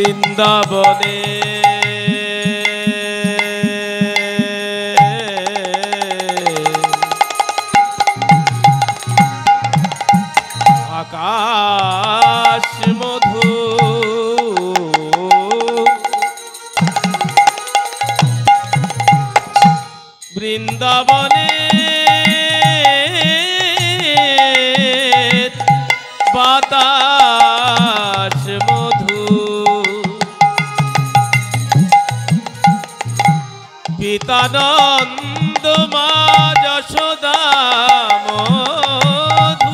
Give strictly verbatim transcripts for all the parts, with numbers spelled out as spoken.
বৃন্দাবনে আকাশ মধু বৃন্দাবনে বাতাস মধু পিতানন্দ মা যশোদা মধু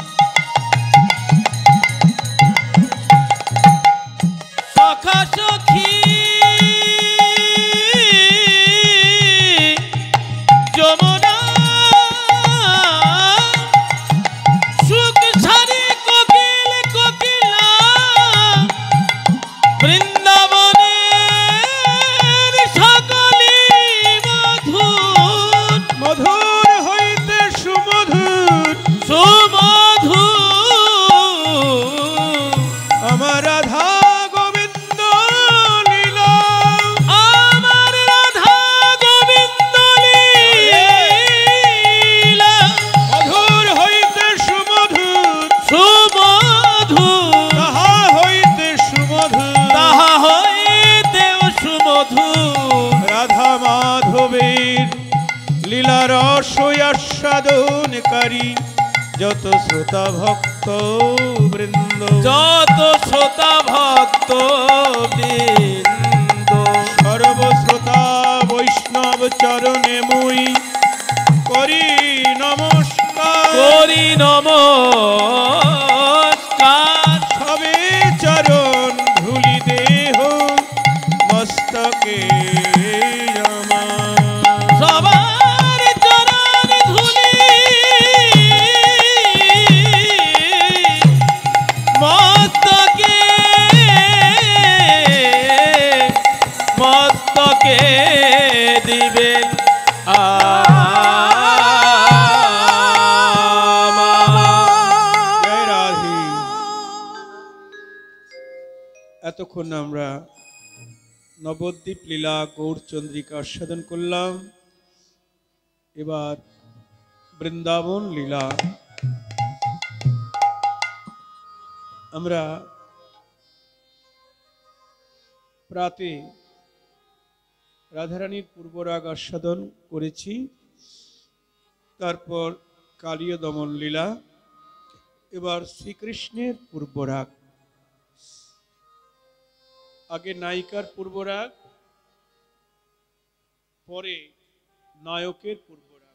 সখা সখী যমুনা সুখ ঝারি কোকিল কোকিলা বৃন্দাবনের সকলি মধুর মধুর হইতে সুমধুর সুমধুর আমার রাধা গোবিন্দ লীলা আমার রাধা গোবিন্দ লীলা মধুর হইতে সুমধুর সুমধুর তাহা হইতে সুমধুর তাহা হইতেও সুমধুর রাধা মাধবের লীলা রস আস্বাদনকারী যত শ্রোতা ভক্ত বৃন্দ যত শ্রোতা ভক্ত বৃন্দ সর্বশ্রোতা বৈষ্ণব চরণে মুই করি নমস্কার করি নমস্কার সবে চরণ ধুলি দেহ মস্তকে আমার সবার চরণ ধুলি মস্তকে মস্তকে দিবেন জয় রাধে। এতক্ষণ আমরা নবদ্বীপ লীলা গৌরচন্দ্রিকা আস্বাদন করলাম। এবার বৃন্দাবন লীলা আমরা প্রাতে রাধারানীর পূর্বরাগ আস্বাদন করেছি, তারপর কালীয় দমন লীলা, এবার শ্রীকৃষ্ণের পূর্বরাগ। আগে নায়িকার পূর্বরাগ, পরে নায়কের পূর্বরাগ।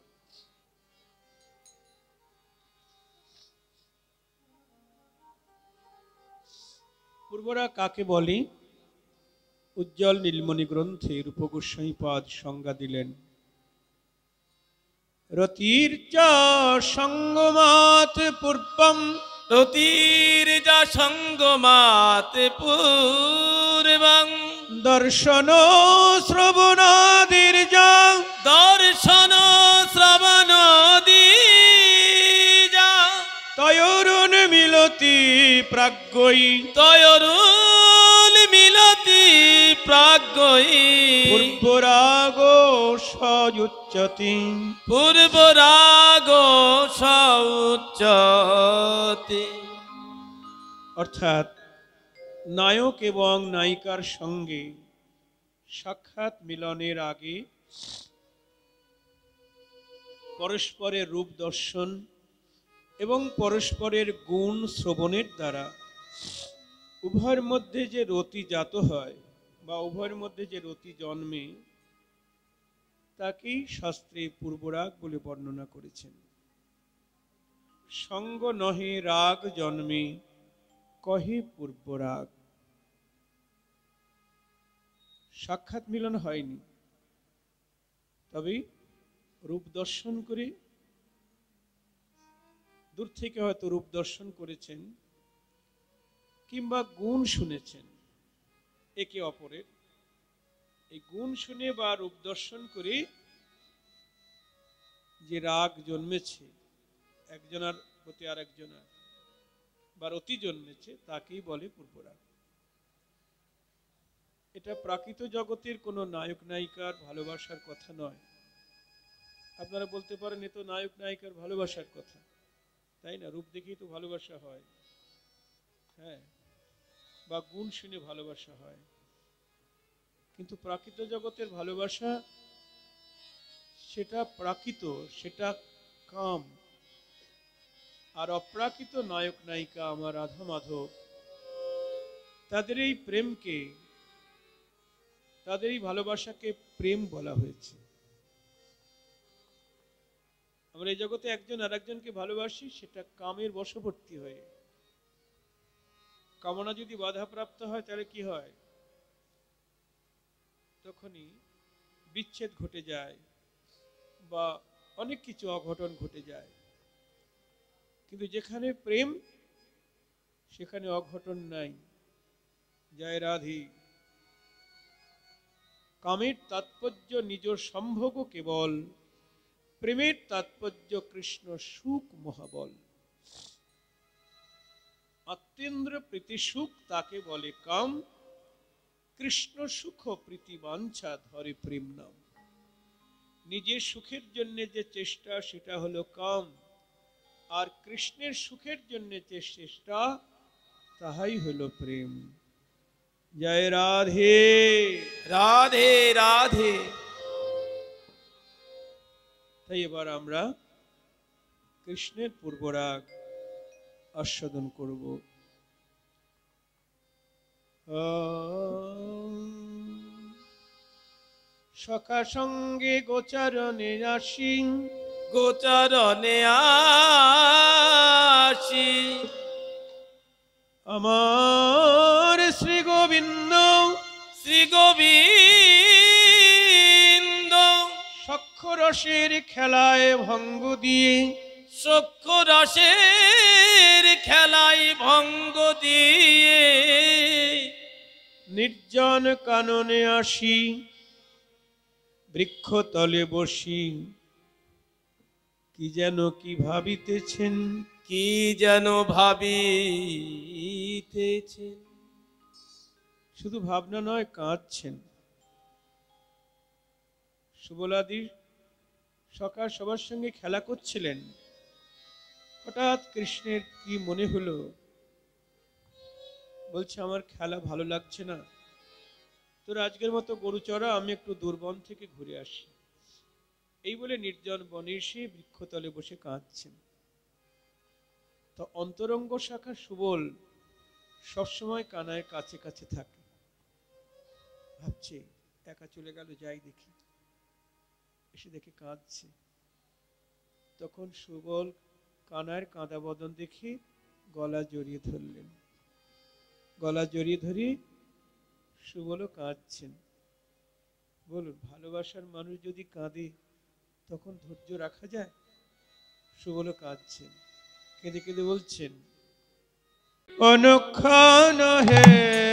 পূর্বরাগ কাকে বলে? উজ্জ্বল নীলমণি গ্রন্থে রূপগোস্বামীপাদ সংজ্ঞা দিলেন। রতির চা সঙ্গমাত পূর্বম রতির যা সঙ্গমাতে পূর্বং দর্শন শ্রবণাদির যা দর্শন শ্রবণাদি যা তয়োরুণ মিলতি প্রাজ্ঞই তয়োরুল মিলতি প্রাজ্ঞই পূর্বরাগ সযুচ্যতি পূর্বরাগ সউচ্চতি। অর্থাৎ নায়ক এবং নায়িকার সঙ্গে সাক্ষাৎ মিলনের আগে পরস্পরের রূপ দর্শন এবং পরস্পরের গুণ শ্রবণের দ্বারা উভয়ের মধ্যে যে রতি জাত হয় বা উভয়ের মধ্যে যে রতি জন্মে তাকেই শাস্ত্রে পূর্বরাগ বলে বর্ণনা করেছেন। সঙ্গ নহে রাগ জন্মে কহে পূর্বরাগ। সাক্ষাৎ মিলন হয়নি, তবে রূপ দর্শন করে, দূর থেকে হয়তো রূপ দর্শন করেছেন কিংবা গুণ শুনেছেন একে অপরের। এই গুণ শুনে বা রূপ দর্শন করে যে রাগ জন্মেছে একজনের প্রতি আর একজনের বা রতি জন্মেছে তাকেই বলে পূর্বরাগ। এটা প্রাকৃত জগতের কোনো নায়ক নায়িকার ভালোবাসার কথা নয়। আপনারা বলতে পারেন এ তো নায়ক নায়িকার ভালোবাসার কথা, তাই না? রূপ দেখেই তো ভালোবাসা হয়, হ্যাঁ, বা গুণ শুনে ভালোবাসা হয়। কিন্তু প্রাকৃত জগতের ভালোবাসা সেটা প্রাকৃত, সেটা কাম। আর অপ্রাকৃত নায়ক নায়িকা আমার রাধা মাধব, তাদের এই প্রেমকে, তাদের এই ভালোবাসাকে প্রেম বলা হয়েছে। আমরা এই জগতে একজন আর একজনকে ভালোবাসি, সেটা কামের বশবর্তী হয়ে। কামনা যদি বাধাপ্রাপ্ত হয় তাহলে কি হয়? তখনই বিচ্ছেদ ঘটে যায় বা অনেক কিছু অঘটন ঘটে যায়। কিন্তু যেখানে প্রেম সেখানে অঘটন নাই। জয় রাধে। কামের তাৎপর্য নিজ সম্ভোগ কেবল, প্রেমের তাৎপর্য কৃষ্ণ সুখ মহাবল। আত্মেন্দ্র প্রীতি সুখ তাকে বলে কাম, কৃষ্ণ সুখ প্রীতি বাঞ্ছা ধরে প্রেম নাম। নিজের সুখের জন্য যে চেষ্টা সেটা হলো কাম, আর কৃষ্ণের সুখের জন্য যে চেষ্টা তাহাই হলো প্রেম। জয় রাধে রাধে রাধে। তাই এবার আমরা কৃষ্ণের পূর্বরাগ আস্বাদন করব। সখা সঙ্গে গোচারণে আসি, গোচারণে আসি, আমার শ্রী গোবিন্দ শ্রী গোবিন্দ সক্ষরসের খেলায় ভঙ্গ দিয়ে, সক্ষরসের খেলায় ভঙ্গ দিয়ে, নির্জন কাননে আসি, বৃক্ষতলে বসি, কি যেন কি ভাবিতেছেন, কি যেন ভাবিতেছেন। শুধু ভাবনা নয়, কাঁদছেন। সুবলাদি সখা সবার সঙ্গে খেলা করছিলেন। হঠাৎ কৃষ্ণের কি মনে হলো, বলছে আমার খেলা ভালো লাগছে না, তোর আজকের মতো গরু চড়া, আমি একটু দূরবন থেকে ঘুরে আসি। এই বলে নির্জন বনে এসে বৃক্ষতলে বসে কাঁদছেন। তো অন্তরঙ্গ শাখা সুবল সবসময় কানায়ের কাছে কাছে থাকে, ভাবছে একা চলে গেল, যাই দেখি। এসে দেখে কাঁদছে। তখন সুবল কানায়ের কাঁদা বদন দেখে গলা জড়িয়ে ধরলেন। গলা জড়িয়ে ধরে সুবলও কাঁদছেন। বলুন, ভালোবাসার মানুষ যদি কাঁদে তখন ধৈর্য রাখা যায়? সুবলও কাঁদছেন, কেঁদে কেঁদে বলছেন, অনুক্ষণ হে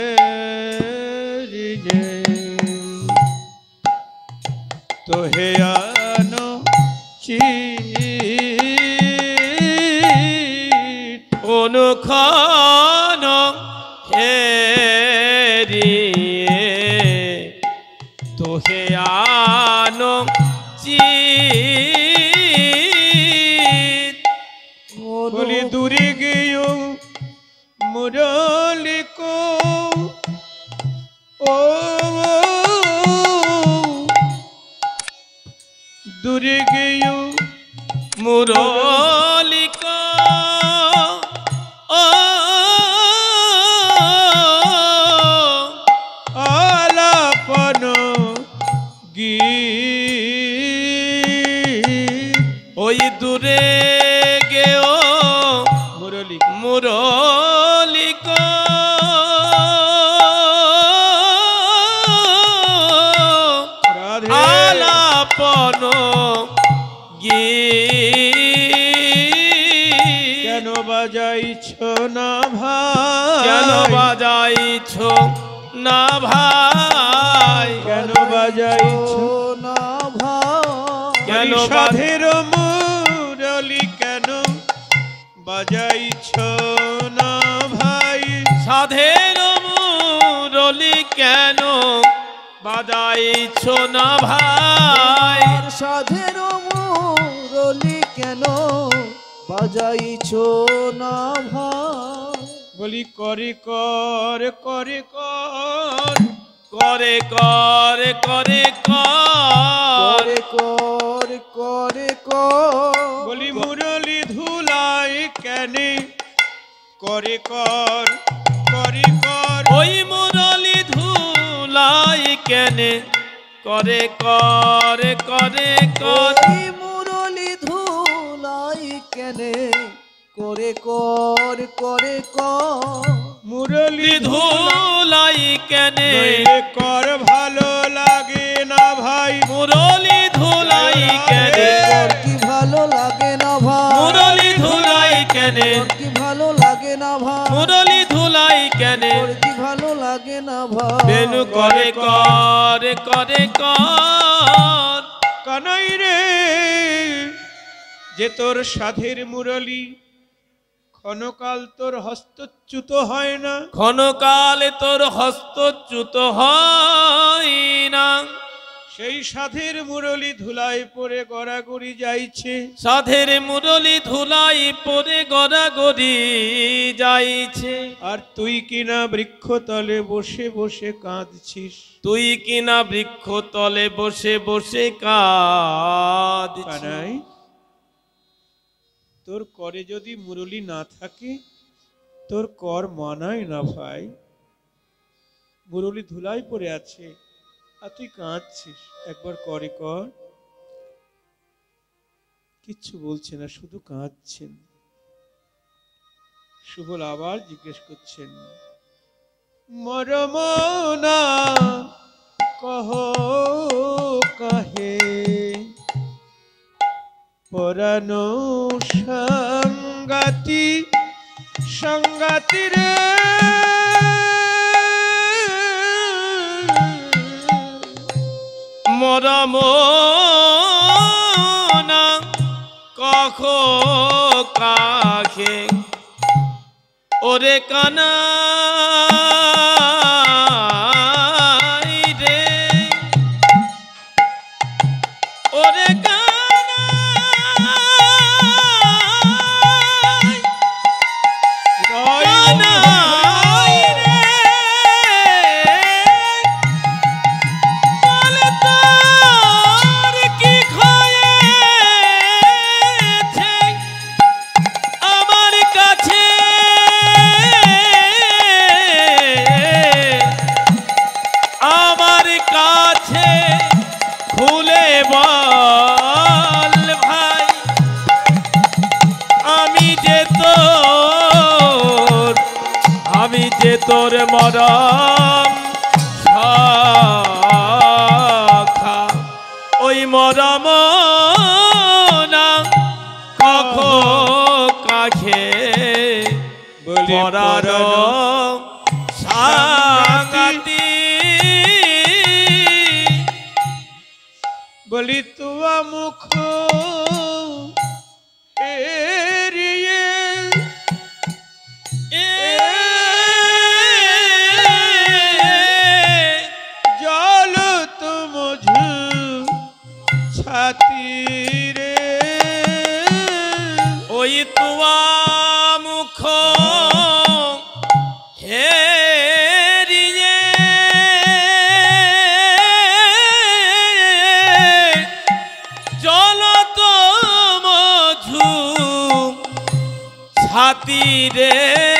তো হে আনো চিত, অনুক্ষণ হে তোহে আনো চিত, বলি দূরে গেও মুরলি কো, ও দূরে গেও মুরলিকা, ও আলাপন গীত, ওই দূরে গেও মুরলি মুরলিকা, রাধে আলাপন গীত। কেন বাজাইছ না ভাই, কেন বাজাইছ না ভাই, কেন বাজাইছ না ভাই, কেন সাধের মুরলি কেন বাজাইছ না ভাই, সাধের মুরলি কেন বাজাইছ না ভাই? আর সাধের মুরলি কেন বাজাইছ না ভাই? বলি করে কর করে কর করে কর করে কর করে কর করে কর বলি মুরলি ধুলাই কেনে করে কর করে কর ওই মুরলি ধুলাই কেনে করে কর করে কর ওই মুরলি ধুলাই কেনে করে কর করে কর মুরলি ধুলাই কেনে নইলে কর ভালো লাগে না ভাই মুরলি ধুলাই কেনে কর কি ভালো লাগে না ভাই মুরলি ধুলাই কেনে কর কি ভালো লাগে না ভাই মুরলি ধুলাই কেনে কর কি ভালো লাগে না ভাই বেনু করে কর করে কর কানাই রে যে তোর সাধের মুরলি ক্ষণকাল তোর হস্তচ্যুত হয় না ক্ষণকালে তোর হস্তচ্যুত হয় না সেই সাধের মুরলি ধুলাই পরে গড়াগড়ি যাইছে সাধের মুরলি ধুলাই পরে গড়াগড়ি যাইছে আর তুই কিনা বৃক্ষতলে বসে বসে কাঁদছিস তুই কিনা বৃক্ষ তলে বসে বসে কাঁদছিস কানাই তোর করে যদি মুরলি না থাকে তোর কর মানায় না ভাই মুরলি ধুলাই পড়ে আছে আর তুই কাঁদছিস একবার করে কর কিচ্ছু বলছে না শুধু কাঁদছেন সুবল আবার জিজ্ঞেস করছেন মরমনা কহ কাহে পরানো সঙ্গাতি সঙ্গাতি রে মরম না কখ কাখে ওরে কানা রে ওরে তোর মরম শাখা ওই মরম না কখ কাখে পরার সাঙ্গাতি বলি তুয়া মুখ এরিয়ে তীরে ওই তুয়া মুখ হেরিয়ে জল তো মধু ছাতিরে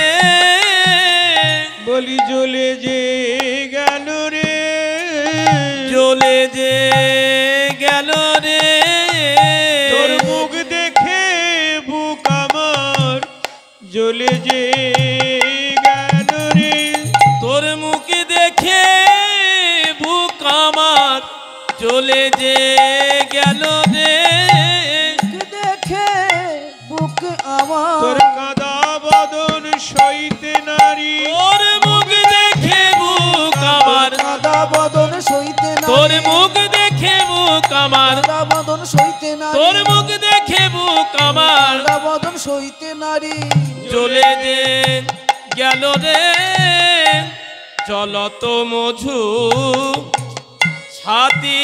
বলি জ্বলে যে গেল রে জ্বলে যে গেল রে তোর মুখ দেখে বুক আমার জ্বলে যে গেল রে তোর মুখ দেখে বুক আমার জ্বলে যে গেল রে দেখে বুক আমার তোর কাদা বদন সইতে নারী তোর মুখ দেখে বুক আমার কাদা বদন সইতে না তোর মুখ দেখে বুক আমার কাদা বদন সইতে না তোর মুখ দেখে বুক আমার কাদা বদন সইতে নারী জ্বলে যে গেল রে চলত মধু ছাতি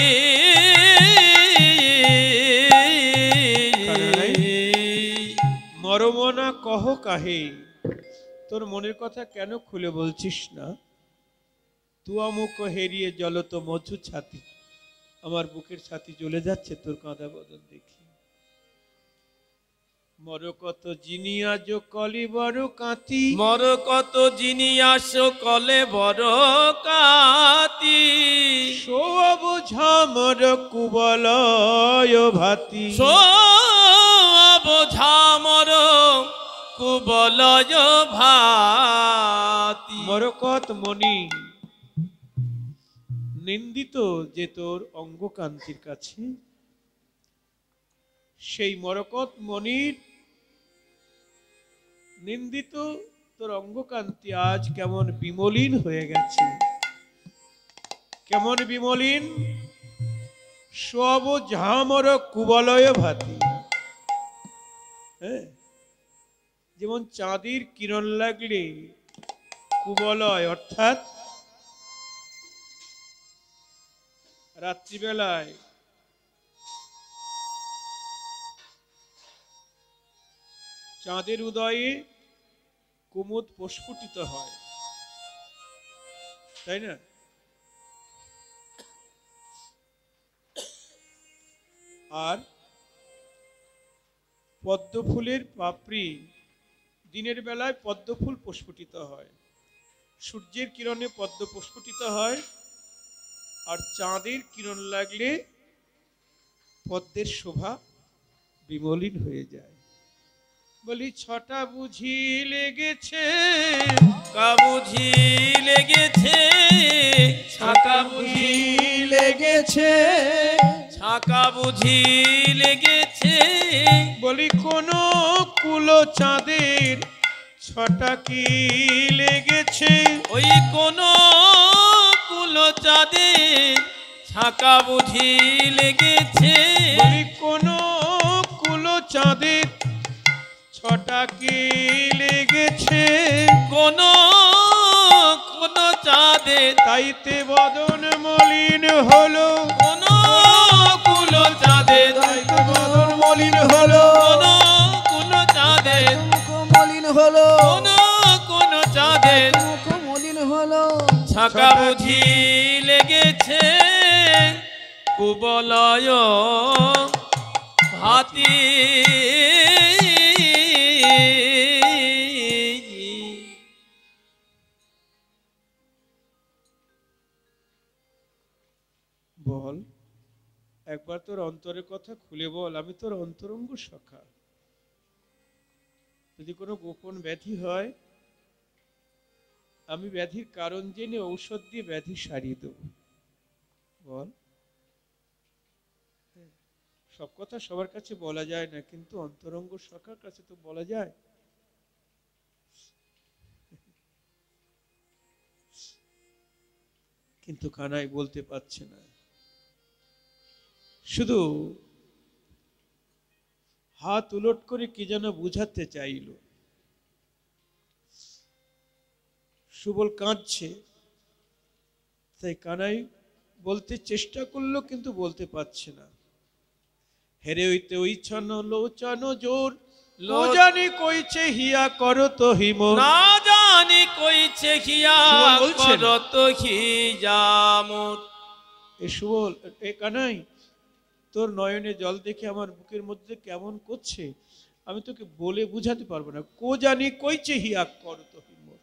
মরমনা কহ কাহে, তোর মনের কথা কেন খুলে বলছিস না? তুয়া মুখ হেরিয়ে জলত মধু ছাতি, আমার বুকের ছাতি জ্বলে যাচ্ছে তোর কাঁদা বদন দেখি। মর কত যিনি আজ কলি বড় কাঁতি, মর কত যিনি আসো কলে বড় কাতি, সব ঝামর কুবলয় ভাতি, সব ঝামর কুবলয় ভাতি। মরকত মণি নিন্দিত যে তোর অঙ্গকান্তির কাছে, সেই মরকত মণির নিন্দিত তোর অঙ্গকান্তি আজ কেমন বিমলিন হয়ে গেছে। কেমন বিমলিন? সব ঝামর কুবলয় ভাতি। হ্যাঁ, যেমন চাঁদের কিরণ লাগলে কুবলয় অর্থাৎ রাত্রিবেলায় চাঁদের উদয়ে কুমুদ প্রস্ফুটিত হয়, তাই না? আর পদ্ম ফুলের পাপড়ি দিনের বেলায় পদ্ম ফুল প্রস্ফুটিত হয়, সূর্যের কিরণে পদ্ম প্রস্ফুটিত হয়, আর চাঁদের কিরণ লাগলে পদ্মের শোভা বিমলিন হয়ে যায়। বলি ছটা বুঝি লেগেছে, কা বুঝি লেগেছে, ছাকা বুঝি লেগেছে, ছাকা বুঝি লেগেছে, বলি কোন কুলো চাঁদের ছটা কি লেগেছে, ওই কোন কুল চাঁদের ছাকা বুঝি লেগেছে, বলি কোন কুলো চাঁদের ছটা কি লেগেছে, কোন কোন চাঁদের তাইতে বদন মলিন হলো, কোন কুল চাঁদের তাইতে বদন মলিন হলো, কোন কোন চাঁদের মুখ মলিন হলো, কোন কোন চাঁদের মুখ মলিন হলো, ছাকা বুঝি লেগেছে, কুবলয় ভাতি। বল একবার তোর অন্তরের কথা খুলে বল, আমি তোর অন্তরঙ্গ সখা। যদি কোনো গোপন ব্যাধি হয়, আমি ব্যাধির কারণ জেনে ঔষধ দিয়ে ব্যাধি সারিয়ে দেব। বল। সব কথা সবার কাছে বলা যায় না, কিন্তু অন্তরঙ্গ সখার কাছে তো বলা যায়। কিন্তু কানাই বলতে পারছে না, শুধু হাত উলট করে কি যেন বুঝাতে চাইল। সুবল কাঁদছে, তাই কানাই বলতে চেষ্টা করলো, কিন্তু বলতে পারছে না। হেরে হইতে ওই ছন লোচন জোর, লো জানি কইছে হিয়া করো তো হিমোর, না জানি কইছে হিয়া সুবল বলছেন। করত হিয়া মোর। এ সুবল, এ কানাই, তোর নয়নে জল দেখে আমার বুকের মধ্যে কেমন করছে, আমি তোকে বলে বুঝাতে পারবো না। কো জানি কইছে হিয়া করো তো হিমোর,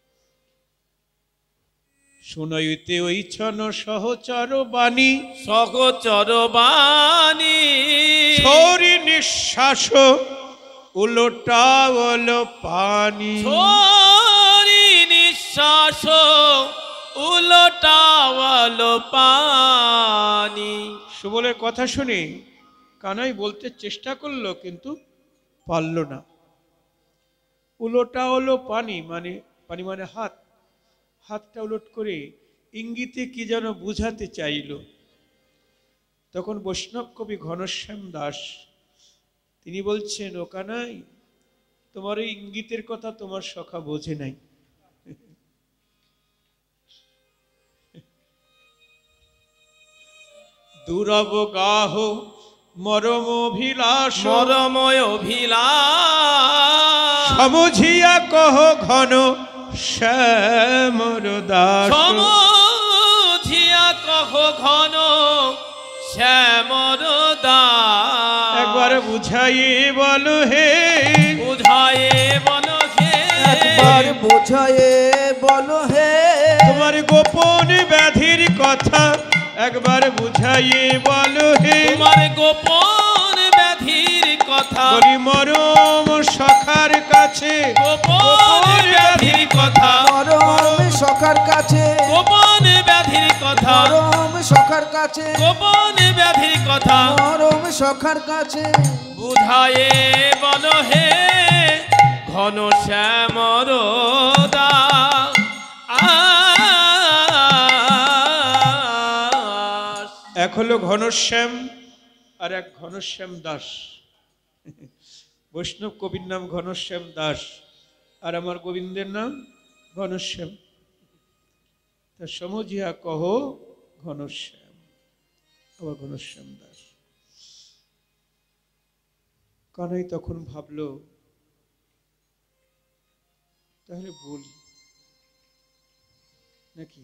শোনাইতে ওই ছন সহচর বাণী, সহচর বাণী, ছরি নিঃশ্বাস উলোটাওল পানি, ছরি নিঃশ্বাস উলটাওয়াল পানি। সুবলের কথা শুনে কানাই বলতে চেষ্টা করলো, কিন্তু পারল না। উলোটাওল পানি মানে পানি মানে হাত, হাতটা উলট করে ইঙ্গিতে কি যেন বুঝাতে চাইল। তখন বৈষ্ণব কবি ঘনশ্যাম দাস তিনি বলছেন, ও কানাই, তোমার এই ইঙ্গিতের কথা তোমার সখা বোঝে নাই। দুরবগাহ মরমভিলাষ মরময় অভিলাষ সমঝিয়া কহ ঘন শ্যামর দাস সমঝিয়া কহ ঘন শ্যামর দাস একবার বুঝাইয়ে বলো হে বুঝায়ে বল হে একবার বোঝায়ে বলো হে তোমার গোপন ব্যাধির কথা একবার বুঝাইয়ে বলো হে তোমার গোপন ব্যাধির কথা বলি মরম সখার কাছে গোপন ব্যাধির কথা মরম সখার কাছে গোপন ব্যাধির কথা মরম সখার কাছে গোপন ব্যাধির কথা মরম সখার কাছে বুঝায়ে বল হে ঘন শ্যামর দাস এক হলো ঘনশ্যাম আর এক ঘনশ্যাম দাস বৈষ্ণব কবির নাম ঘনশ্যাম দাস আর আমার গোবিন্দের নাম ঘনশ্যাম তা সমঝিয়া কহ ঘনশ্যাম আবার ঘনশ্যাম দাস কানাই তখন ভাবলো তাহলে বলি নাকি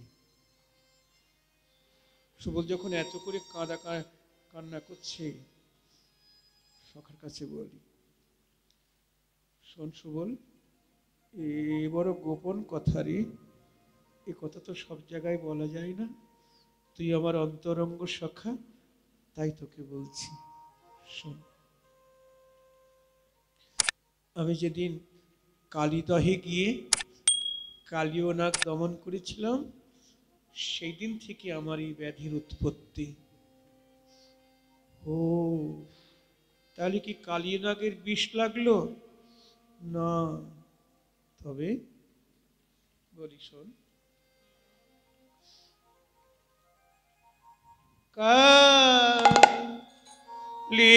সুবল যখন এত করে কাঁদা কান্না করছে সখার কাছে বলি শোন সুবল এ বড় গোপন কথা রে এ কথা তো সব জায়গায় বলা যায় না তুই আমার অন্তরঙ্গ সখা তাই তোকে বলছি শোন আমি যেদিন কালীদহে গিয়ে কালীয় নাগ দমন করেছিলাম সেই দিন থেকে আমার এই ব্যাধির উৎপত্তি ও তাহলে কি কালীয় নাগের বিষ লাগলো না তবে বলি শোন কালী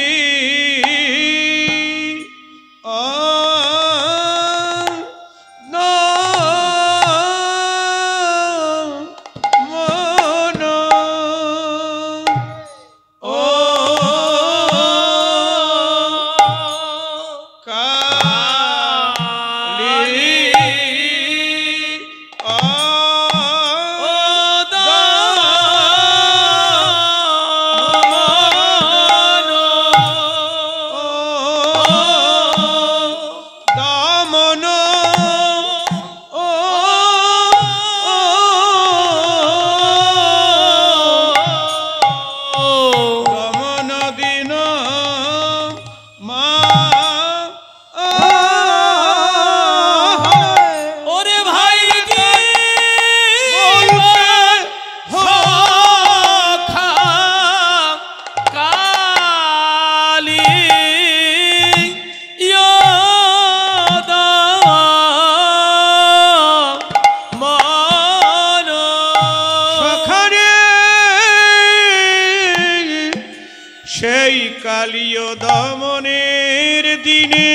সেই কালীয় দমনের দিনে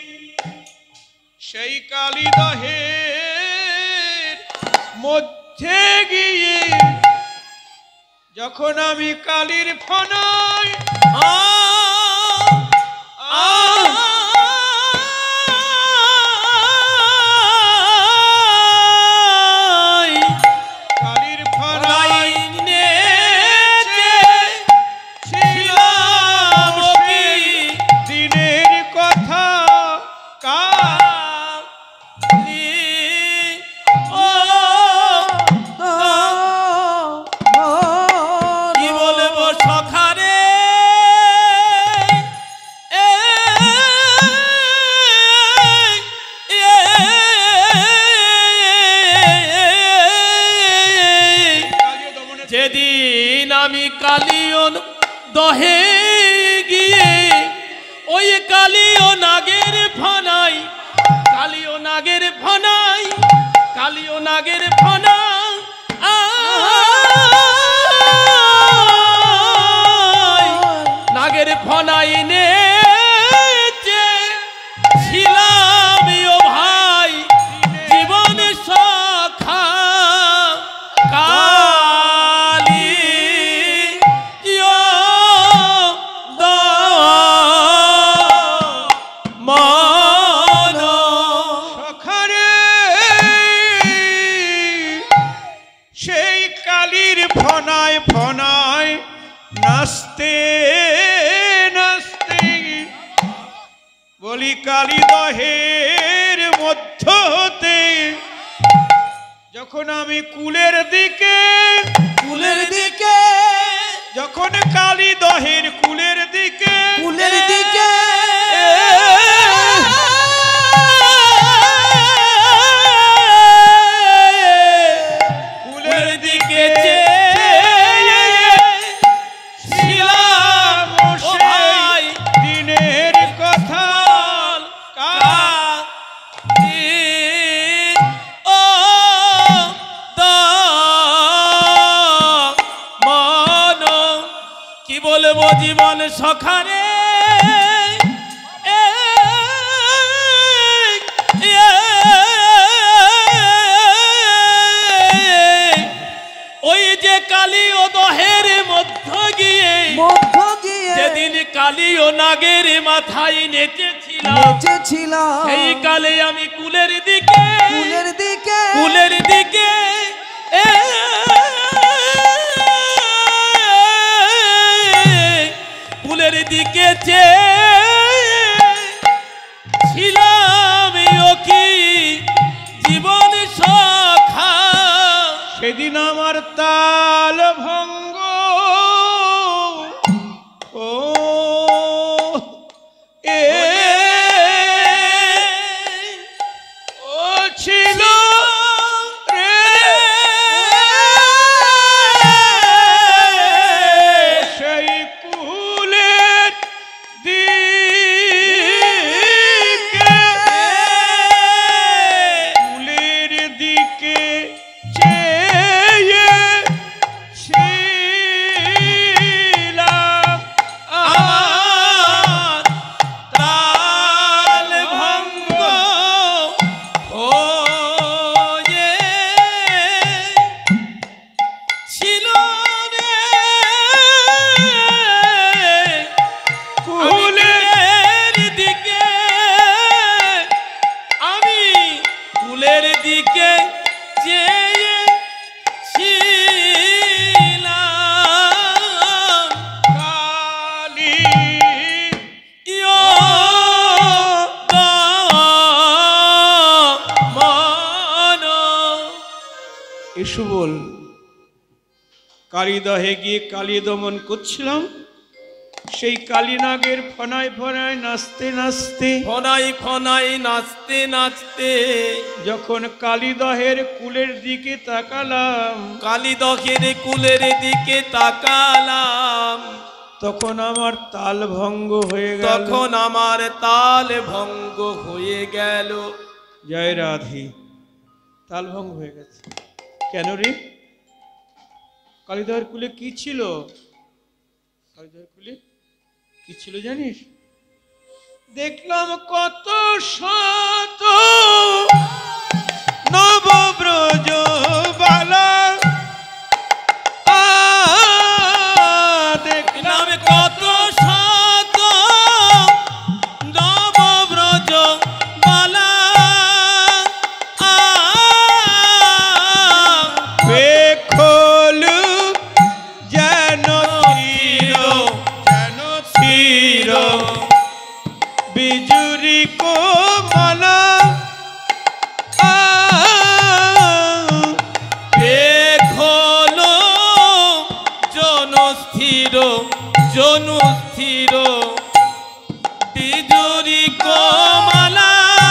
সেই কালীদহের মধ্যে গিয়ে যখন আমি কালীর ফনায় কালীর ফনায় দিনের কথা কালী ও কি বলবো সখারে যেদিন আমি কালীয় দহে গিয়ে ওই কালীয় নাগের ফনাই কালীয় নাগের ফনাই কালীয় নাগের ফনা নাগের ফনাই নে ছিলাম ও ভাই জীবন সখা কালী ফনায় ফনায় নাচতে নাচতে বলি কালী দহের মধ্য হতে যখন আমি কুলের দিকে কুলের দিকে যখন কালী দহের কুলের দিকে কুলের দিকে কুলের দিকে ছিলাম ও ভাই দিনের কথা দিন ও দা মন কি বলবো জীবন সখারে ওই যে কালী ও দহের মধ্য গিয়ে মধ্য গিয়ে যেদিন কালী ও নাগের মাথায় নেচেছিলাম নেচেছিলাম সেই কালে আমি কুলের দিকে কুলের দিকে কুলের দিকে এ, কুলের দিকে ছিলাম ও কি জীবন সখা সেদিন আমার তাল ভঙ্গ ও এ ও ছিল রে সেই কুলের দিকে কুলের দিকে চেয়ে ছিলাম আমার তাল ভঙ্গ হয়ে ছিল রে কুলের দিকে আমি কুলের দিকে চেয়ে ছিলাম কালী ইয়ো মন এসো বল কালীদহে গিয়ে কালী দমন করছিলাম সেই কালীনাগের ফনায় ফনায় নাচতে নাচতে ফনাই ফনাই নাচতে নাচতে যখন কালীদহের কুলের দিকে তাকালাম কালীদহের কুলের দিকে তাকালাম তখন আমার তাল ভঙ্গ হয়ে গেল তখন আমার তাল ভঙ্গ হয়ে গেল জয় রাধে তাল ভঙ্গ হয়ে গেছে কেন রে কালীদহের কুলে কি ছিল কালীদহের কুলে কি ছিল জানিস দেখলাম কত শত নবব্রজ বালা আ দেখলাম নামে কত শত নবব্রজ বালা আ বেখলু যেন তীর যেন তীর বিজুরি কোমলা আ দেখলো জনস্থির জনস্থির বিজুরি কমলা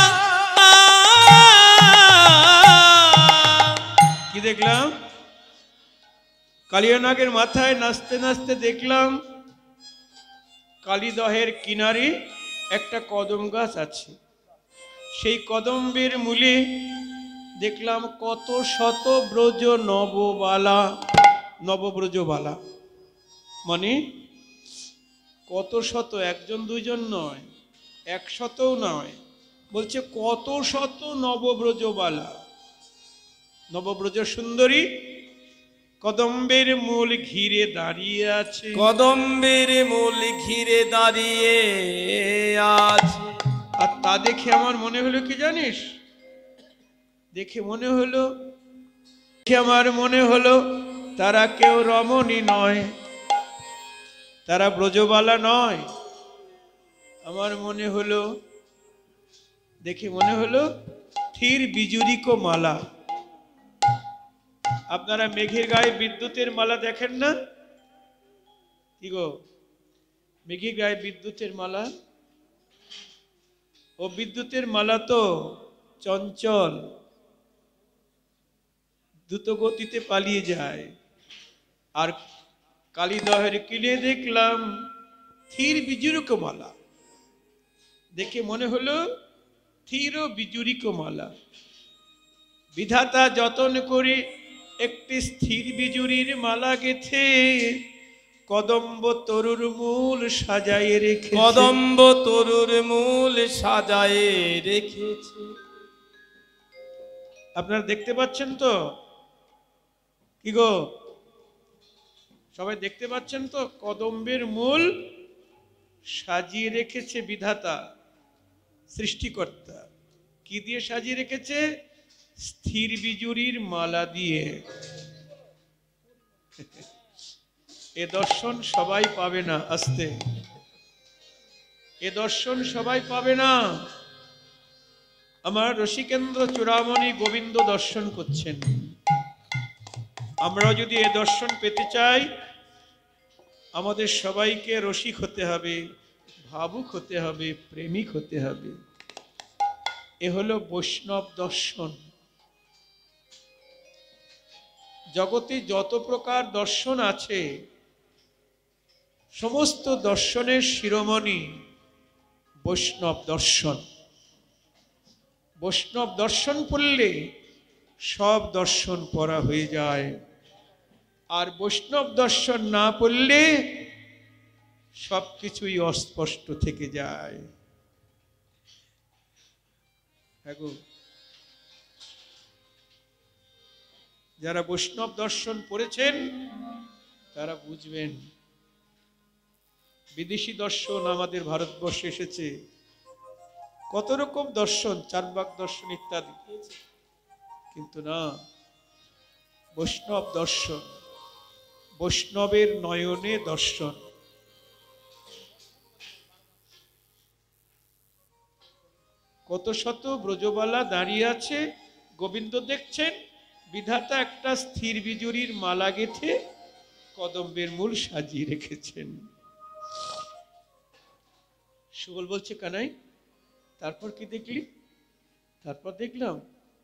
কি দেখলাম কালিয়ানাগের মাথায় নাচতে নাচতে দেখলাম কালীদহের কিনারে একটা কদম গাছ আছে সেই কদম্বের মূলে দেখলাম কত শত ব্রজ নববালা নবব্রজবালা মানে কত শত একজন দুইজন নয় একশতও নয় বলছে কত শত নবব্রজবালা নবব্রজ সুন্দরী কদম্বের মূল ঘিরে দাঁড়িয়ে আছে কদম্বের মূল ঘিরে দাঁড়িয়ে আছে আর তা দেখে আমার মনে হলো কি জানিস দেখে মনে হলো দেখে আমার মনে হলো তারা কেউ রমণী নয়, তারা ব্রজবালা নয়। আমার মনে হলো, দেখে মনে হলো থির বিজুরিকো মালা। আপনারা মেঘের গায়ে বিদ্যুতের মালা দেখেন না? কি গো, মেঘের গায়ে বিদ্যুতের মালা? ও বিদ্যুতের মালা তো চঞ্চল, দ্রুত গতিতে পালিয়ে যায়। আর কালীদহের কিনে দেখলাম থির বিজুরিকো মালা, দেখে মনে হলো থির বিজুরিকো মালা। বিধাতা যতন করে একটি স্থির বিজুরির মালা গেথে কদম্ব তরুর মূল সাজায়ে রেখেছে। কদম্ব তরুর মূল সাজায়ে রেখেছে। আপনারা দেখতে পাচ্ছেন তো? কি গো, সবাই দেখতে পাচ্ছেন তো? কদম্বের মূল সাজিয়ে রেখেছে বিধাতা, সৃষ্টিকর্তা। কি দিয়ে সাজিয়ে রেখেছে? স্থির বিজুরির মালা দিয়ে। এ দর্শন সবাই পাবে না, আস্তে, এ দর্শন সবাই পাবে না। আমার রসিকেন্দ্র চূড়ামণি গোবিন্দ দর্শন করছেন। আমরাও যদি এ দর্শন পেতে চাই, আমাদের সবাইকে রসিক হতে হবে, ভাবুক হতে হবে, প্রেমিক হতে হবে। এ হলো বৈষ্ণব দর্শন। জগতে যত প্রকার দর্শন আছে, সমস্ত দর্শনের শিরোমণি বৈষ্ণব দর্শন। বৈষ্ণব দর্শন পড়লে সব দর্শন পড়া হয়ে যায়, আর বৈষ্ণব দর্শন না পড়লে সব কিছুই অস্পষ্ট থেকে যায়। হ্যাঁ গো, যারা বৈষ্ণব দর্শন পড়েছেন তারা বুঝবেন। বিদেশি দর্শন আমাদের ভারতবর্ষে এসেছে, কত রকম দর্শন, চার্বাক দর্শন ইত্যাদি, কিন্তু না, বৈষ্ণব দর্শন, বৈষ্ণবের নয়নে দর্শন। কত শত ব্রজবালা দাঁড়িয়ে আছে, গোবিন্দ দেখছেন, বিধাতা একটা স্থির বিজুরির মালা গেথে কদম্বের মূল সাজিয়ে রেখেছেন। সুবল বলছে, কানাই তারপর কি দেখলি? তারপর দেখলাম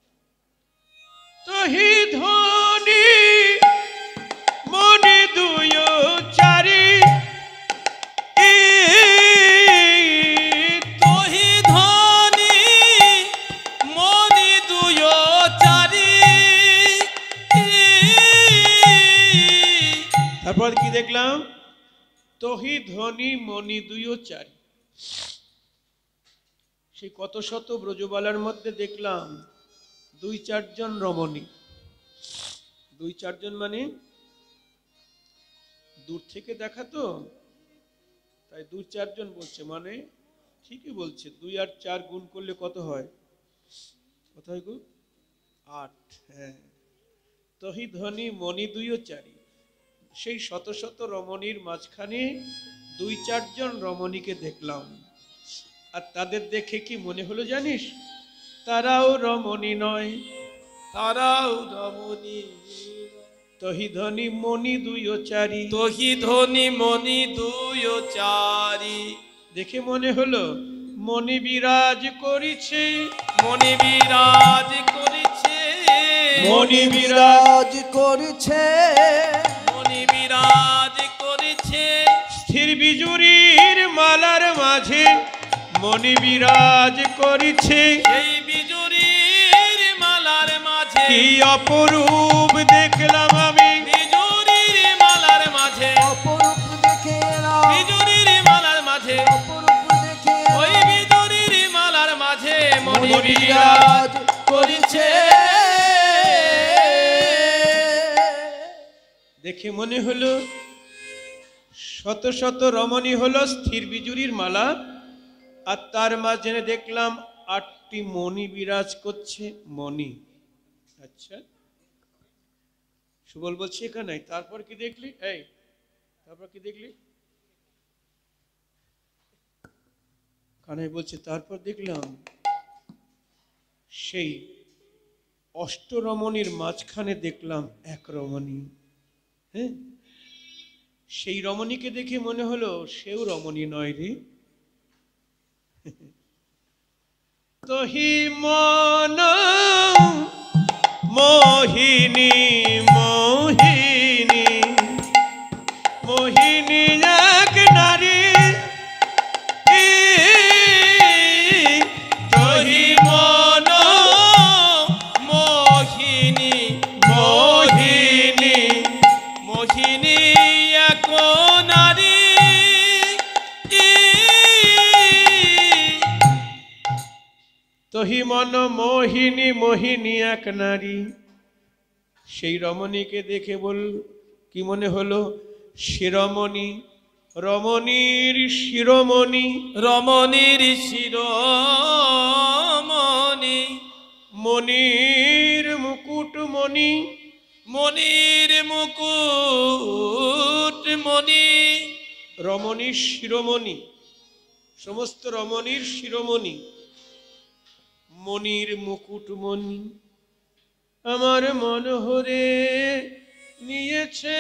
তহি ধনি মনি দুয় চারি, তহি ধনি মনি দুয় চারি। তারপর কি দেখলাম? তহি ধনি মনি দুয় চারি। সেই কত শত ব্রজবালার মধ্যে দেখলাম দুই চারজন রমণী। দুই চারজন মানে দূর থেকে দেখা তো, তাই দুই চারজন বলছে, মানে ঠিকই বলছে। দুই আর চার গুণ করলে কত হয়? কত হয় গো? আট। হ্যাঁ, তহি ধনি মণি দুই ও চারি। সেই শত শত রমণীর মাঝখানে দুই চারজন রমণীকে দেখলাম। আর তাদের দেখে কি মনে হলো জানিস? তারাও রমণী নয়, তারাও রমণী। তহি ধনি মণি দুই ও চারি। তহি ধনি মনি দুই ও চারি। দেখে মনে হলো মণি বিরাজ করিছে, মনি বিরাজ করিছে, মণি বিরাজ বিরাজ করছে, মনি বিরাজ করিছে। স্থির বিজুরির মালার মাঝে মণি বিরাজ করিছে। সেই বিজুরির মালার মাঝে কি অপরূপ দেখলাম আমি, বিজুরির মালার মাঝে, অপরূপ দেখে এলাম, বিজুরির মালার মাঝে, অপরূপ দেখে ওই বিজুরির মালার মাঝে মনি মনি বিরাজ বিরাজ করিছে। দেখে মনে হলো শত শত রমণী হলো স্থির বিজুরির মালা, আর তার মাঝে দেখলাম আটটি মণি বিরাজ করছে। মণি, আচ্ছা, সুবল বলছে এখানে, তারপর কি দেখলি? এই তারপর কি দেখলি? কানাই বলছে তারপর দেখলাম সেই অষ্টরমণীর মাঝখানে দেখলাম এক রমণী। হ্যাঁ, সেই রমণীকে দেখে মনে হলো সেও রমণী নয় রে। তহি মন মোহিনী মোহিনী মোহিনী এক নারী, তহি মন মোহিনী মোহিনী মোহিনী এক নারী, তহি মন মোহিনী মোহিনী এক নারী। সেই রমণীকে দেখে বল কি মনে হলো? শিরোমণি, রমণীর শিরোমণি, রমণীর শিরোমণি, মণির মুকুট মণি, মণির মুকুট মণি, রমণীর শিরোমণি, সমস্ত রমণীর শিরোমণি, মণির মুকুট মণি। আমার মনোহরে নিয়েছে,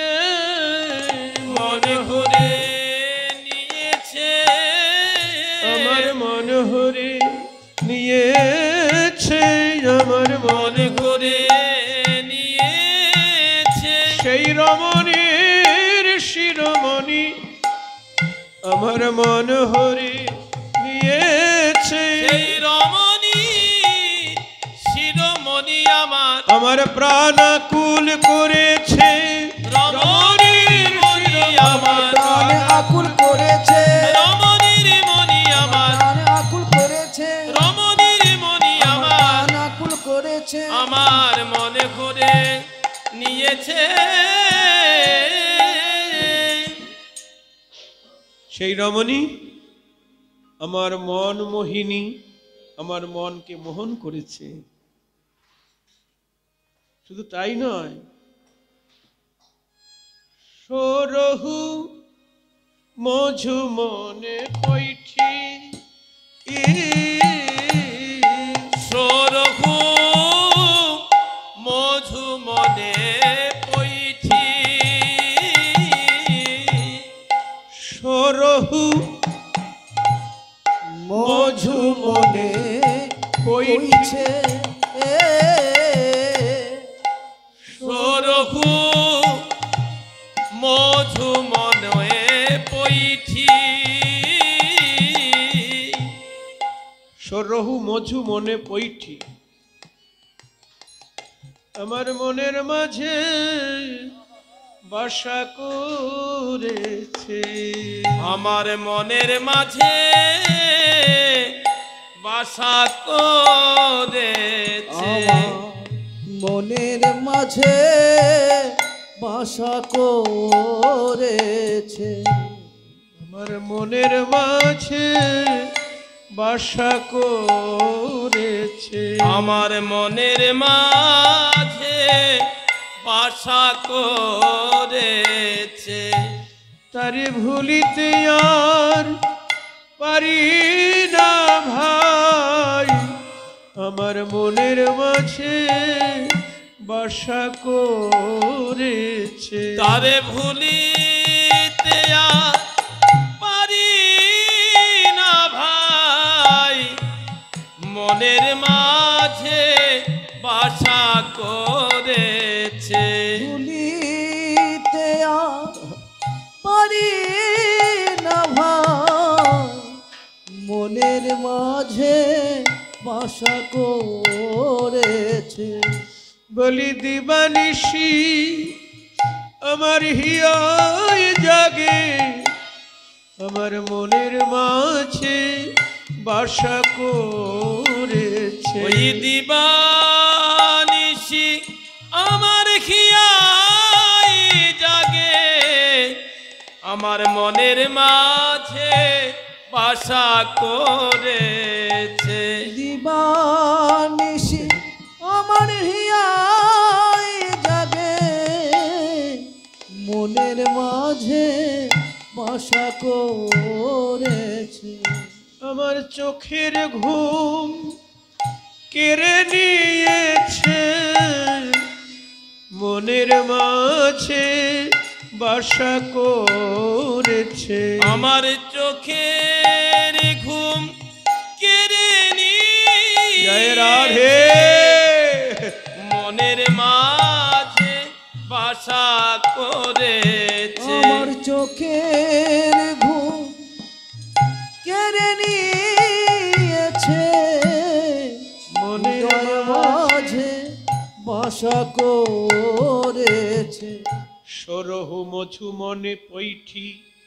মনোহরে নিয়েছে, আমার মনোহরে নিয়েছে, আমার মনোহরে নিয়েছে, সেই রমণীর শিরোমণি আমার মনোহরে নিয়েছে, সেই রমণী শিরোমণি আমার, আমার প্রাণাকুল করেছে, রমণীর মণি আমার, প্রাণে আকুল করেছে, রমণীর মণি আমার, প্রাণে আকুল করেছে, রমণীর মণি আমার, প্রাণ আকুল করেছে, আমার মনে করে নিয়েছে। সেই রমণী আমার মন মোহিনী, আমার মনকে মোহন করেছে। শুধু তাই নয়, সরহু মঝু মনে পৈঠি, সরহু মধু মনে পৈঠি, সরহু মঝু মনে কইছে, সরহু মধু মনে পৈঠি, সরহু মঝু মনে পৈঠি। আমার মনের মাঝে বাসা করেছে, আমার মনের মাঝে বাসা করেছে, আমার মনের মাঝে বাসা করেছে, আমার মনের মাঝে বাসা করেছে, আমার মনের মাঝে বাসা করেছে, তারে ভুলিতে আর পারি না ভাই, আমার মনের মাঝে বাসা করেছে, তারে ভুলিতে আর পারি না ভাই, মনের মাঝে বাসা করেছে, ভুলিতে আর পারি না ভাই, মনের মাঝে বাসা করেছে, বলি দিবানিশি আমার হিয়ায় জাগে, আমার মনের মাঝে বাসা করেছে, ওই দিবানিশি আমার খিয়াই জাগে, আমার মনের মাঝে বাসা করেছে, দিবানিশি আমার হিয়ায় জাগে, বাসা করেছে। আমার চোখের ঘুম কেড়ে নিয়েছে, মনের মাঝে বাসা করেছে। আমার চোখের ঘুম কেড়ে নিয়ে জয় রাধে মনের মাঝে বাসা করেছে। আমার চোখের ঘুম কেড়ে নিয়েছে, মনের মাঝে বাসা করেছে। সরহু মধু মনে পৈঠি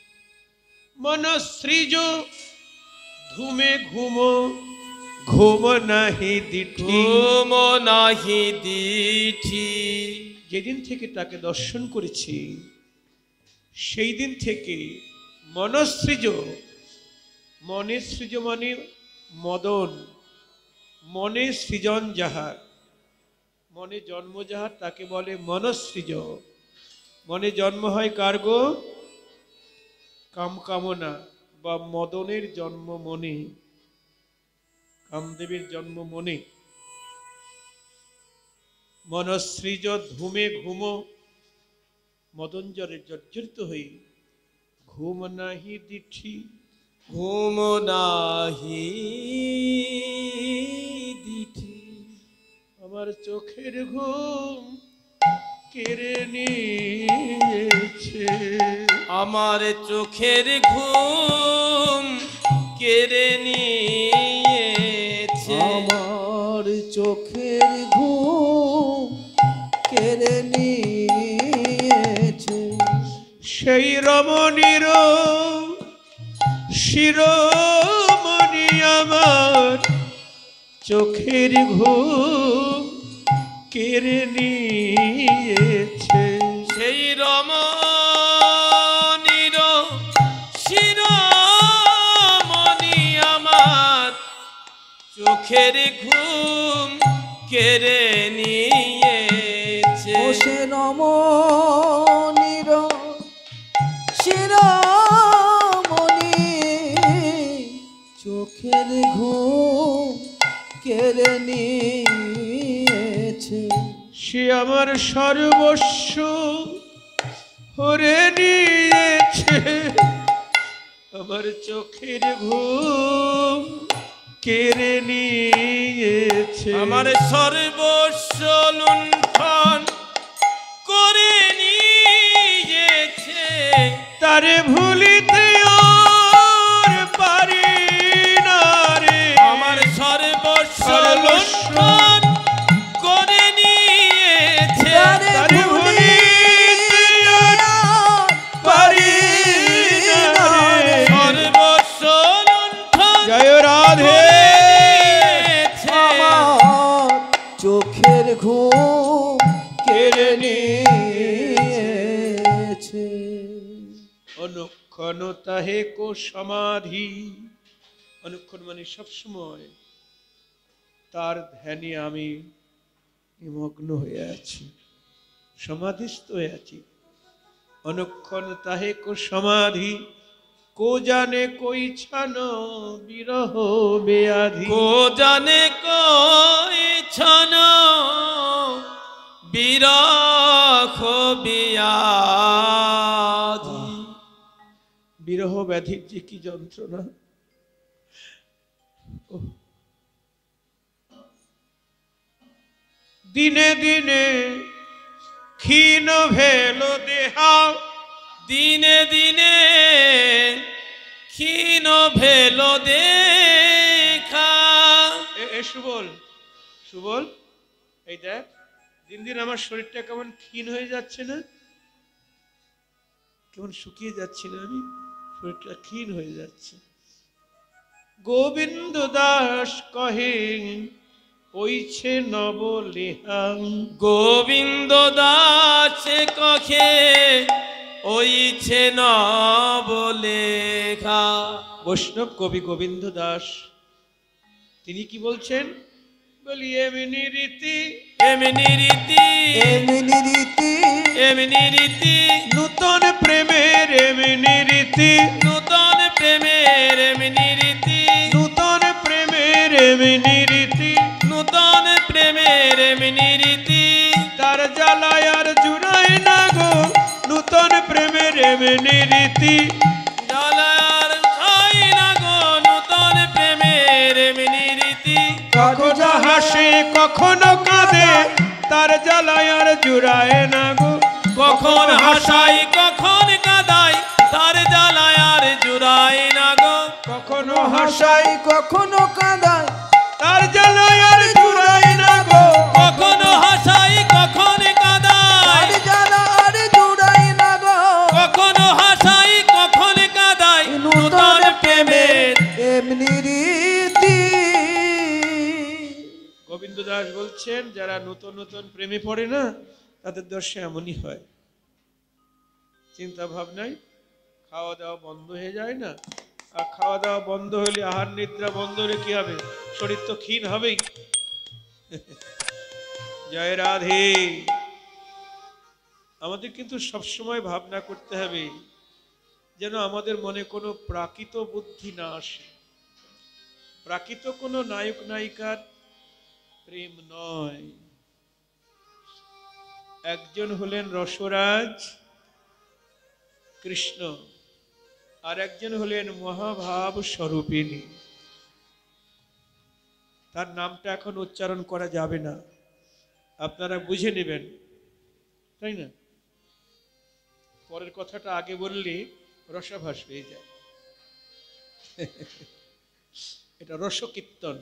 মনসৃজ ধুমে ঘুম ঘুম নাহি দিঠি। ঘুম নাহি দিঠি। যেদিন থেকে তাকে দর্শন করেছি সেই দিন থেকে মনসৃজ, মনে সৃজ মানে মদন, মনে সৃজন যাহার, মনে জন্ম যাহার তাকে বলে মনসৃজ। মনে জন্ম হয় কার গো? কাম কামনা বা মদনের জন্ম মনে, কামদেবের জন্ম মনে। মনসৃজ ধুমে ঘুম, মদন জ্বরে জর্জরিত হই ঘুম নাহি দিঠি। ঘুম নাহি দিঠি। আমার চোখের ঘুম কেড়ে নিয়েছে। আমার চোখের ঘুম কেড়ে নিয়েছে। আমার চোখের ঘুম কেড়ে নিয়েছে। সেই রমণীর শিরোমণি আমার চোখের ঘুম কেড়ে নিয়েছে। সেই রমণীর শিরোমণি আমার চোখের ঘুম কেড়ে নিয়েছে। ও সে রমণীর শিরোমণি চোখের ঘুম কেড়ে নিয়েছে। সে আমার সর্বস্ব হরে নিয়েছে। আমার চোখের ঘুম কেড়ে নিয়েছে। আমার সর্বস্ব লুণ্ঠন করে নিয়েছে। তারে ভুলিতে আর পারি না রে। আমার সর্বস্ব লুণ্ঠন করে নিয়েছে। তারে ভুলিতে আর পারি না রে। সর্বস্ব লুণ্ঠন জয় রাধে। আমার চোখের ঘুম কেড়ে নিয়েছে। অনুক্ষণ তাহে কো সমাধি, অনুক্ষণ মানে সবসময় তার ধ্যানে আমি নিমগ্ন হয়ে আছি, সমাধিস্থ হয়ে আছি। অনুক্ষণ তাহে কো সমাধি, কো জানে কই ছান বিরহ বেয়াধি। কো জানে কই ছন বিরহ বিয়াধি। বিরহ ব্যাধির যে কি যন্ত্রণা। ওহ। দিনে দিনে ক্ষীণ ভেল দেহা, দিনে দিনে ক্ষীণ ভেল দেখা। এ এ সুবল, সুবল এই দেখ দিন দিন আমার শরীরটা কেমন ক্ষীণ হয়ে যাচ্ছে না, কেমন শুকিয়ে যাচ্ছে না, আমি শরীরটা ক্ষীণ হয়ে যাচ্ছে। গোবিন্দ দাস কহে ওইছে নবলেহা। গোবিন্দ দাস কখে ওইছে নবলেখা। বৈষ্ণব কবি গোবিন্দ দাস তিনি কি বলছেন? বলি এমনি রীতি, এমনি রীতি, এমনি রীতি, এমনি রীতি, নূতন প্রেমের এমনি রীতি। রীতি নূতন প্রেমের এমনি রীতি নূতন প্রেমের এমনি রীতি নূতন প্রেমের এমনি রীতি তার জ্বালায় আর জুড়ায় না গো নূতন প্রেমের এমনি রীতি জ্বালার ছাই না গো নূতন প্রেমের এমনি রীতি কখনো হাসে কখনো কাঁদে তার জ্বালায় আর জুড়ায় না গো কখন হাসাই কখন কাঁদাই তার জ্বালায় আর জুড়াই না গো কখনো হাসাই কখনো কাঁদাই তার জ্বালায় আর জুড়ায় না গো কখনো হাসাই কখন কাঁদাই আর জ্বালা আর জুড়াই না গো কখনো হাসাই কখন কাঁদাই নূতন প্রেমের এমনি রীতি। গোবিন্দ দাস বলছেন যারা নতুন নতুন প্রেমে পড়ে না তাদের দর্শে এমনই হয় চিন্তা ভাবনায় খাওয়া দাওয়া বন্ধ হয়ে যায় না আর খাওয়া দাওয়া বন্ধ হলে আহার নিদ্রা বন্ধ হলে কি হবে শরীর তো ক্ষীণ হবেই জয় রাধে আমাদের কিন্তু সবসময় ভাবনা করতে হবে যেন আমাদের মনে কোনো প্রাকৃত বুদ্ধি না আসে প্রাকৃত কোনো নায়ক নায়িকার প্রেম নয় একজন হলেন রসরাজ কৃষ্ণ আর একজন হলেন মহাভাব স্বরূপিণী তার নামটা এখন উচ্চারণ করা যাবে না আপনারা বুঝে নেবেন তাই না পরের কথাটা আগে বললে রসাভাস হয়ে যায় এটা রসকীর্তন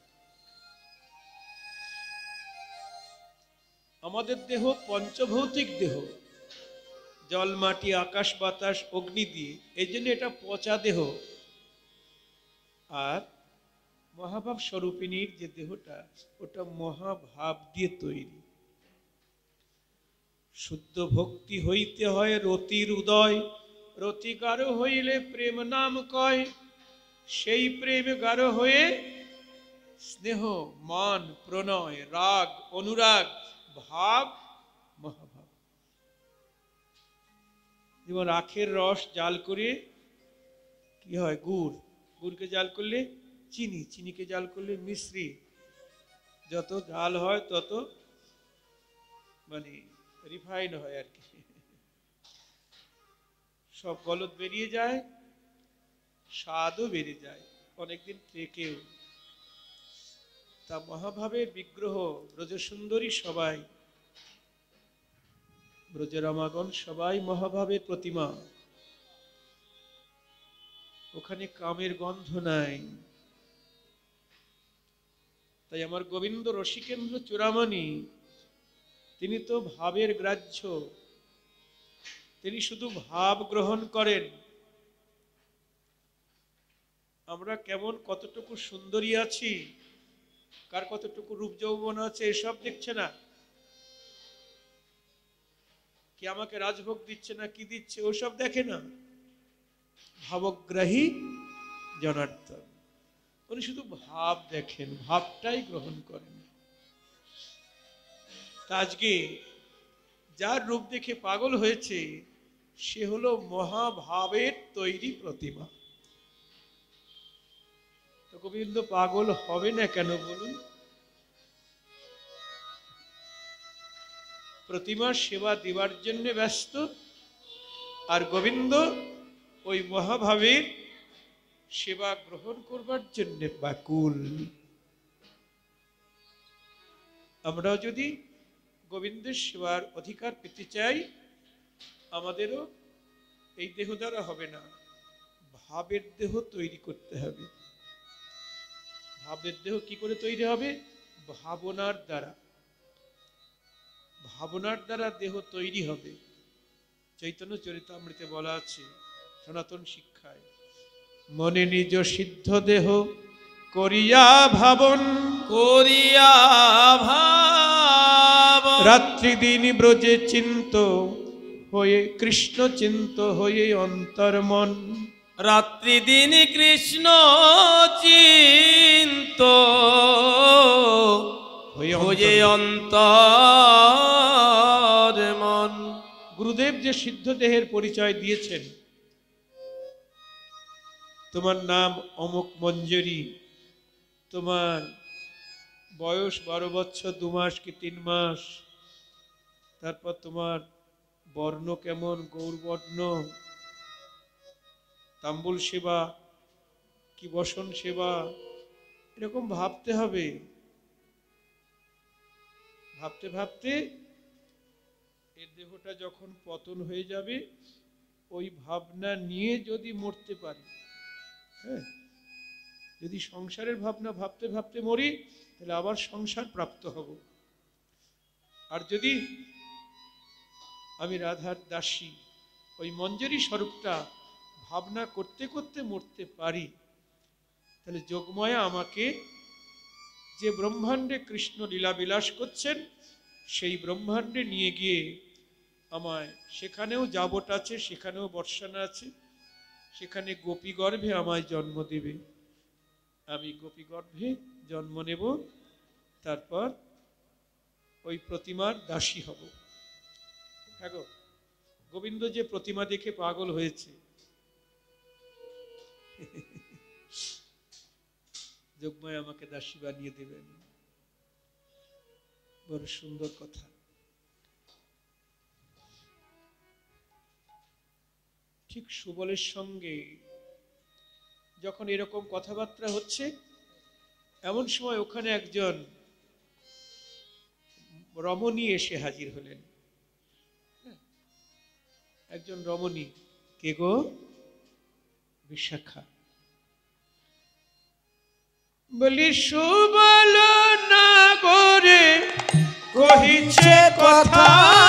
আমাদের দেহ পঞ্চভৌতিক দেহ জল মাটি আকাশ বাতাস অগ্নি দিয়ে এই জন্য এটা পচা দেহ আর মহাভাব স্বরূপিণীর যে দেহটা ওটা মহাভাব দিয়ে তৈরি শুদ্ধ ভক্তি হইতে হয় রতির উদয় রতি গাঢ় হইলে প্রেম নাম কয় সেই প্রেম গাঢ় হয়ে স্নেহ মান প্রণয় রাগ অনুরাগ ভাব মহাভাব যেমন আখের রস জাল করে কি হয় গুড় গুড়কে জাল করলে চিনি চিনিকে জাল করলে মিশ্রি যত জাল হয় তত মানে রিফাইন হয় আর কি সব গলদ বেরিয়ে যায় স্বাদও বেড়ে যায় অনেকদিন থেকেও তা মহাভাবের বিগ্রহ ব্রজসুন্দরী সবাই ব্রজরামাগণ সবাই মহাভাবের প্রতিমা ওখানে কামের গন্ধ নাই তাই আমার গোবিন্দ রসিকেন্দ্র চূড়ামণি তিনি তো ভাবের গ্রাহ্য তিনি শুধু ভাব গ্রহণ করেন আমরা কেমন কতটুকু সুন্দরী আছি কার কতটুকু রূপ যৌবন আছে এসব দেখছে না কি আমাকে রাজভোগ দিচ্ছে না কি দিচ্ছে ওসব দেখে না ভাবগ্রাহী জনার্দন উনি শুধু ভাব দেখেন ভাবটাই গ্রহণ করেন আজকে যার রূপ দেখে পাগল হয়েছে সে হলো মহাভাবের তৈরি প্রতিমা তো গোবিন্দ পাগল হবে না কেন বলুন প্রতিমার সেবা দেবার জন্য ব্যস্ত আর গোবিন্দ ওই মহাভাবের সেবা গ্রহণ করবার জন্য ব্যাকুল আমরাও যদি গোবিন্দের সেবার অধিকার পেতে চাই আমাদেরও এই দেহ দ্বারা হবে না ভাবের দেহ তৈরি করতে হবে ভাবের দেহ কি করে তৈরি হবে ভাবনার দ্বারা ভাবনার দ্বারা দেহ তৈরি হবে চৈতন্য চরিতামৃতে বলা আছে সনাতন শিক্ষায় মনে নিজ সিদ্ধ দেহ করিয়া ভাবন করিয়া ভাব রাত্রি দিন ব্রজে চিন্ত হয়ে কৃষ্ণ চিন্ত হয়ে অন্তর্মন রাত্রি দিন কৃষ্ণ চিন্ত হয়ে অন্তর মন গুরুদেব যে সিদ্ধ দেহের পরিচয় দিয়েছেন তোমার নাম অমুক মঞ্জুরি, তোমার বয়স বারো বছর দু মাস কি তিন মাস, তারপর তোমার বর্ণ কেমন, গৌরবর্ণ, তাম্বুল সেবা কি বসন সেবা, এরকম ভাবতে হবে। ভাবতে ভাবতে এর দেহটা যখন পতন হয়ে যাবে, ওই ভাবনা নিয়ে যদি মরতে পারি, হ্যাঁ, যদি সংসারের ভাবনা ভাবতে ভাবতে মরি তাহলে আবার সংসার প্রাপ্ত হব। আর যদি আমি রাধার দাসী ওই মঞ্জরি স্বরূপটা ভাবনা করতে করতে মরতে পারি, তাহলে যোগমায়া আমাকে যে ব্রহ্মাণ্ডে কৃষ্ণ লীলা বিলাস করছেন সেই ব্রহ্মাণ্ডে নিয়ে গিয়ে আমায়, সেখানেও যাবট আছে, সেখানেও বর্ষানা আছে, সেখানে গোপী গর্ভে আমায় জন্ম দেবে। আমি গোপী গর্ভে জন্ম নেব, তারপর ওই প্রতিমার দাসী হব। হ্যাঁ গো, গোবিন্দ যে প্রতিমা দেখে পাগল হয়েছে, যোগমায়া আমাকে দাসী বানিয়ে দেবেন। বড় সুন্দর কথা। ঠিক সুবলের সঙ্গে যখন এরকম কথাবার্তা হচ্ছে, এমন সময় ওখানে একজন রমণী এসে হাজির হলেন। একজন রমণী, কে গো? বিশাখা। বলি সুবল নাগরে কহিছে কথা,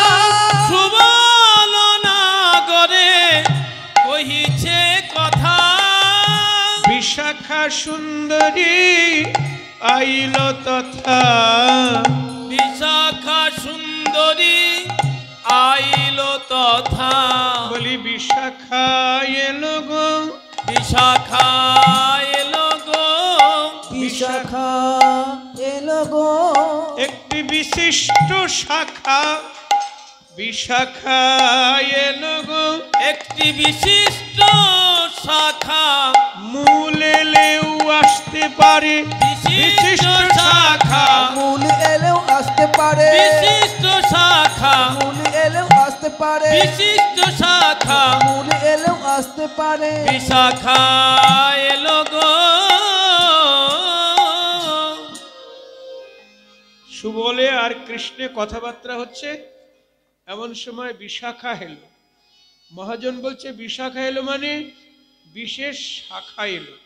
সুবল নাগরে কহিছে কথা, বিশাখা সুন্দরী আইল তথা, বিশাখা সুন্দরী আইল তথা। বলি বিশাখা এলো গো, বিশাখা এলো গো, বিশাখা এলো গো, একটি বিশিষ্ট শাখা, বিশাখা এলো গো, একটি বিশিষ্ট শাখা, মূল এলেও আসতে পারে, বিশিষ্ট শাখা, মূল এলেও আসতে পারে, বিশিষ্ট শাখা, মূল এলেও আসতে পারে, বিশিষ্ট শাখা, মূল এলেও আসতে পারে। বিশাখা এলো গো। সুবলে আর কৃষ্ণে কথাবার্তা হচ্ছে, এমন সময় বিশাখা এলো। মহাজন বলছে বিশাখা এলো মানে বিশেষ শাখা এলো,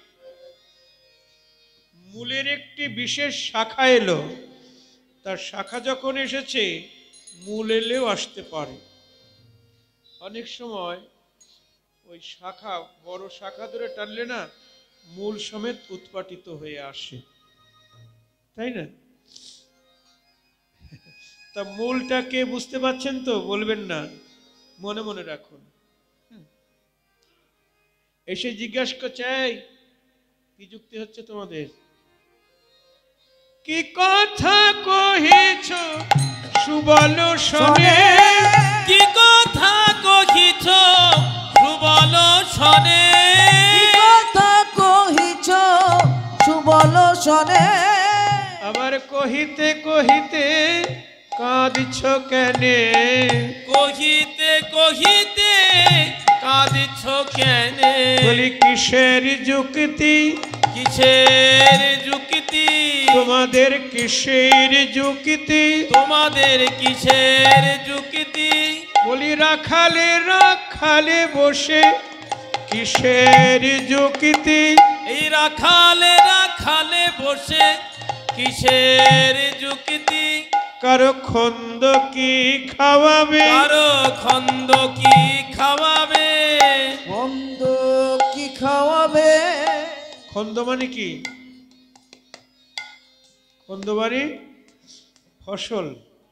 মূলের একটি বিশেষ শাখা এলো। তার শাখা যখন এসেছে, মূল এলেও আসতে পারে। অনেক সময় ওই শাখা, বড় শাখা ধরে টানলে না, মূল সমেত উৎপাটিত হয়ে আসে, তাই না? তা মূলটাকে বুঝতে পারছেন তো? বলবেন না, মনে মনে রাখুন। এসে জিজ্ঞাসা করছে, এই কি যুক্তি হচ্ছে তোমাদের? কি কথা কহিছ সুবল শোনে, কি কথা কহিছ সুবল শোনে, কি কথা কহিছ সুবল শোনে, আবার কহিতে কহিতে কাঁদিছ কেনে, কহিতে কহিতে কাঁদিছ কেনে। বলি কিসের যুক্তি, কিসের যুক্তি, তোমাদের কিসের যুক্তি, তোমাদের কিসের যুক্তি। বলি রাখালে রাখালে বসে কিসের যুক্তি, এই রাখালে রাখালে বসে কিসের যুক্তি। কারো খন্দ কি খাওয়াবে, কারো খন্দ কি খাওয়াবে, বন্ধ কি খাওয়াবে। খন্দ মানে কি? খন্দ মানে ফসল,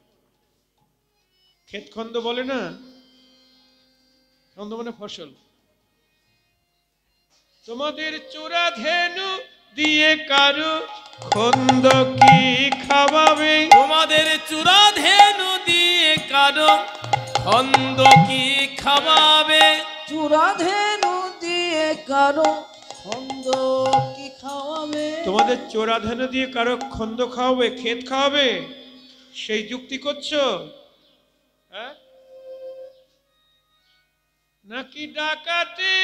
ক্ষেত খন্দ বলে না, খন্দ মানে ফসল। তোমাদের চোরা ধেনু দিয়ে কারো খন্দ কি খাওয়াবে, তোমাদের চূড়া ধেনু দিয়ে কারো খন্দ কি খাওয়াবে। চূড়া ধেনু দিয়ে কারো বন্ধ কি খাওয়াবে তোমাদের চোরাধান দিয়ে কারো খন্দ খাওয়াবে, ক্ষেত খাওয়াবে, সেই যুক্তি করছো? হ্যাঁ? নাকি ডাকাতি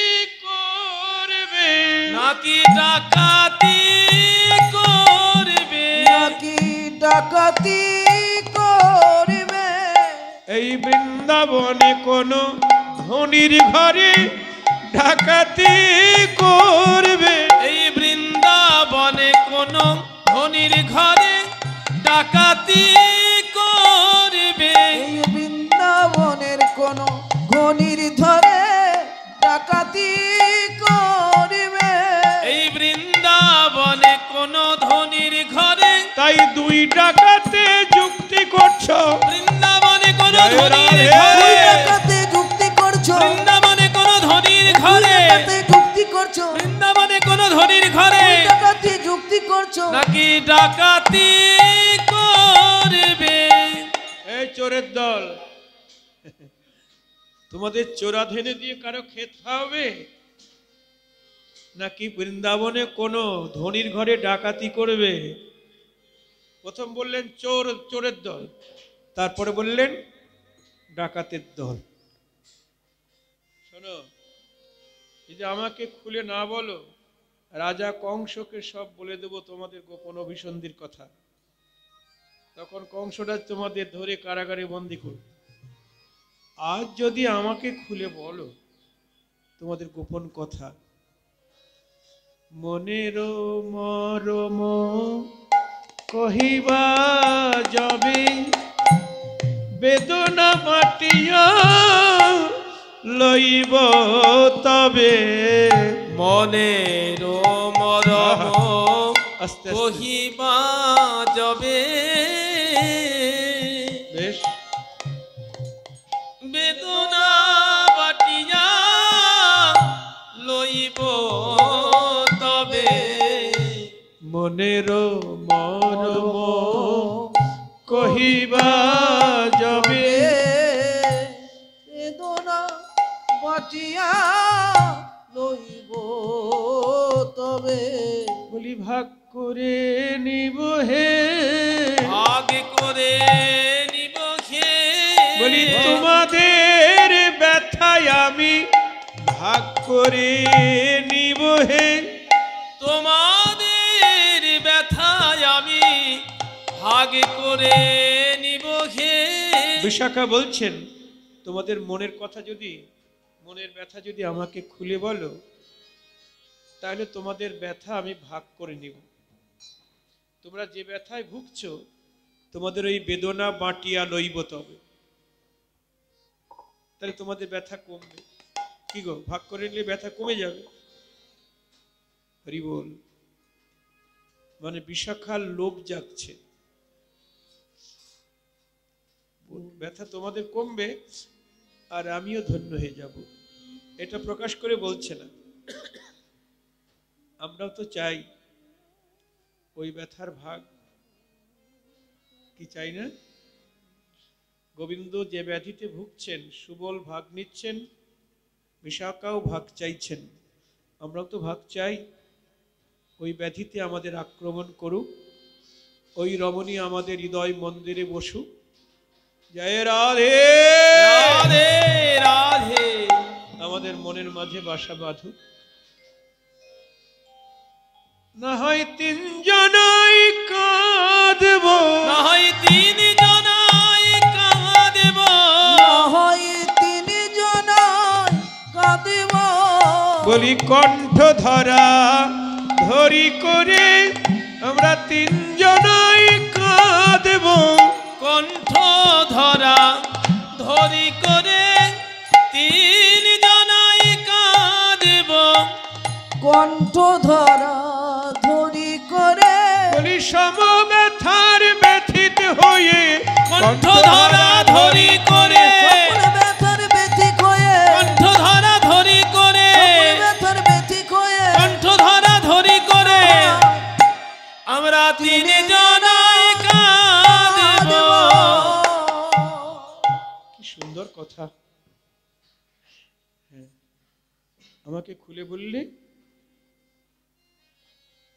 করবে, নাকি ডাকাতি করবে, নাকি ডাকাতি করবে এই বৃন্দাবনে কোনো ধনির ঘরে ডাকাতি করবে, এই বৃন্দাবনে কোন ধনির ঘরে ডাকাতি করবে, এই বৃন্দাবনের কোন ঘনির ধরে ডাকাতি করবে এই বৃন্দাবনে কোন ধনির ঘরে। তাই দুই ডাকাতে যুক্তি করছো, বৃন্দাবনে কোন জয় ধনির রাধে। ঘরে, দুই ডাকাতে যুক্তি করছো বৃন্দাবনে কোন ধনির দুই ঘরে, ডাকাতে যুক্তি করছো বৃন্দাবনে কোন ধনির ঘরে দুই ডাকাতে যুক্তি করছো নাকি ডাকাতি করবে। এই চোরের দল, তোমাদের চোরাধেনে দিয়ে কারো ক্ষেত খাওয়াবে, নাকি বৃন্দাবনে কোনো ধনির ঘরে ডাকাতি করবে? প্রথম বললেন চোর, চোরের দল, তারপরে বললেন ডাকাতের দল। শোনো, যদি আমাকে খুলে না বলো, রাজা কংসকে সব বলে দেব তোমাদের গোপন অভিসন্ধির কথা। তখন কংসটা তোমাদের ধরে কারাগারে বন্দি করবে। আজ যদি আমাকে খুলে বলো তোমাদের গোপন কথা, মনের মরম কহিবা যাবে, বেদনা মাটিয়া লইব তবে। মনের মরম আস্তে আস্তে কহিবা যাবে, বেশ, বেদনা বাটিয়া লইব তবে। মনের মরম কহিবা যাবে, বেদনা বাটিয়া লইব তবে বলি ভাগ করে নিব হে, ভাগ করে নিব খে, বলি তোমাদের ব্যথায় আমি ভাগ করে নিব হে। তোমাদের ব্যথায় আমি ভাগ করে নিব খে। বিশাখা বলছেন, তোমাদের মনের কথা যদি, মনের ব্যথা যদি আমাকে খুলে বলো, তাহলে তোমাদের ব্যথা আমি ভাগ করে নিব। তোমরা যে ব্যথায় ভুগছো, তোমাদের ওই বেদনা বাটিয়া লইব তবে, তাহলে তোমাদের ব্যথা কমবে। কি গো, ভাগ করে নিলে ব্যথা কমে যাবে। হরি বল। মানে বিশাখার লোভ জাগছে, ব্যথা তোমাদের কমবে আর আমিও ধন্য হয়ে যাব, এটা প্রকাশ করে বলছে না। আমরাও তো চাই ওই ব্যথার ভাগ, কি চাই না? গোবিন্দ যে ব্যাধিতে ভুগছেন, সুবল ভাগ নিচ্ছেন, বিশাখাও ভাগ চাইছেন। আমরাও তো ভাগ চাই, ওই ব্যাধিতে আমাদের আক্রমণ করুক, ওই রমণী আমাদের হৃদয় মন্দিরে বসুক। জয় রাধে রাধে রাধে, আমাদের মনের মাঝে বাসা বাঁধুক। না হয় তিনজনাই কাঁদব, না হয় তিন জনাই কাঁদেব, না হয় তিনি জনাই কাঁদিব বলি কণ্ঠ ধরা ধরি করে আমরা তিনজনাই কাঁদব, কণ্ঠ ধরা ধরি করে তিন জনাই কাঁদেব, কণ্ঠ ধরা ধরি করে বলি সমব্যথার ব্যথিত হয়ে কণ্ঠ ধরা ধরি করে, সকল ব্যথার ব্যথিক হয়ে কণ্ঠ ধরা ধরি করে, সকল ব্যথার ব্যথিক হয়ে কণ্ঠ ধরা ধরি করে আমরা তিন জনাই কাঁদেব। কি সুন্দর কথা। হ্যাঁ, আমাকে খুলে বললে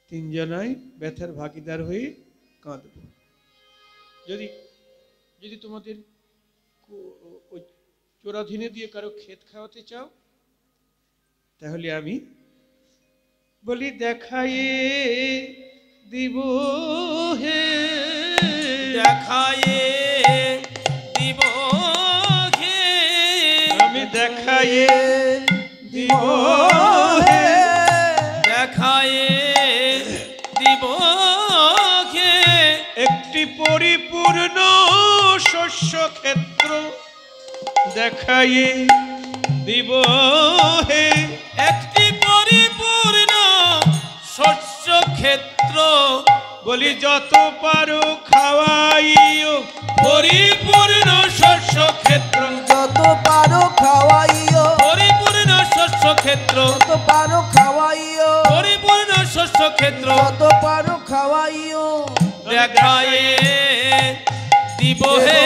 তিনজনাই ব্যথার ভাগিদার হয়ে কাঁদব। যদি যদি তোমাদের ওই চোরাধীনে দিয়ে কারো ক্ষেত খাওয়াতে চাও, তাহলে আমি বলি দেখায়ে দিব হে, দেখায়ে দিব হে, আমি দেখায়ে দিব হে, দেখায়ে দিব হে, একটি পরিপূর্ণ শস্য ক্ষেত্র দেখায়ে দিব হে, একটি পরিপূর্ণ শস্য ক্ষেত্র, বলি যত পারো খাওয়াইও, পরিপূর্ণ শস্য ক্ষেত্র, যত পারো খাওয়াইও, পরিপূর্ণ শস্য ক্ষেত্র, যত পারো খাওয়াইও, পরিপূর্ণ শস্য ক্ষেত্র, যত পারো খাওয়াইও, দেখায়ে দিব হে।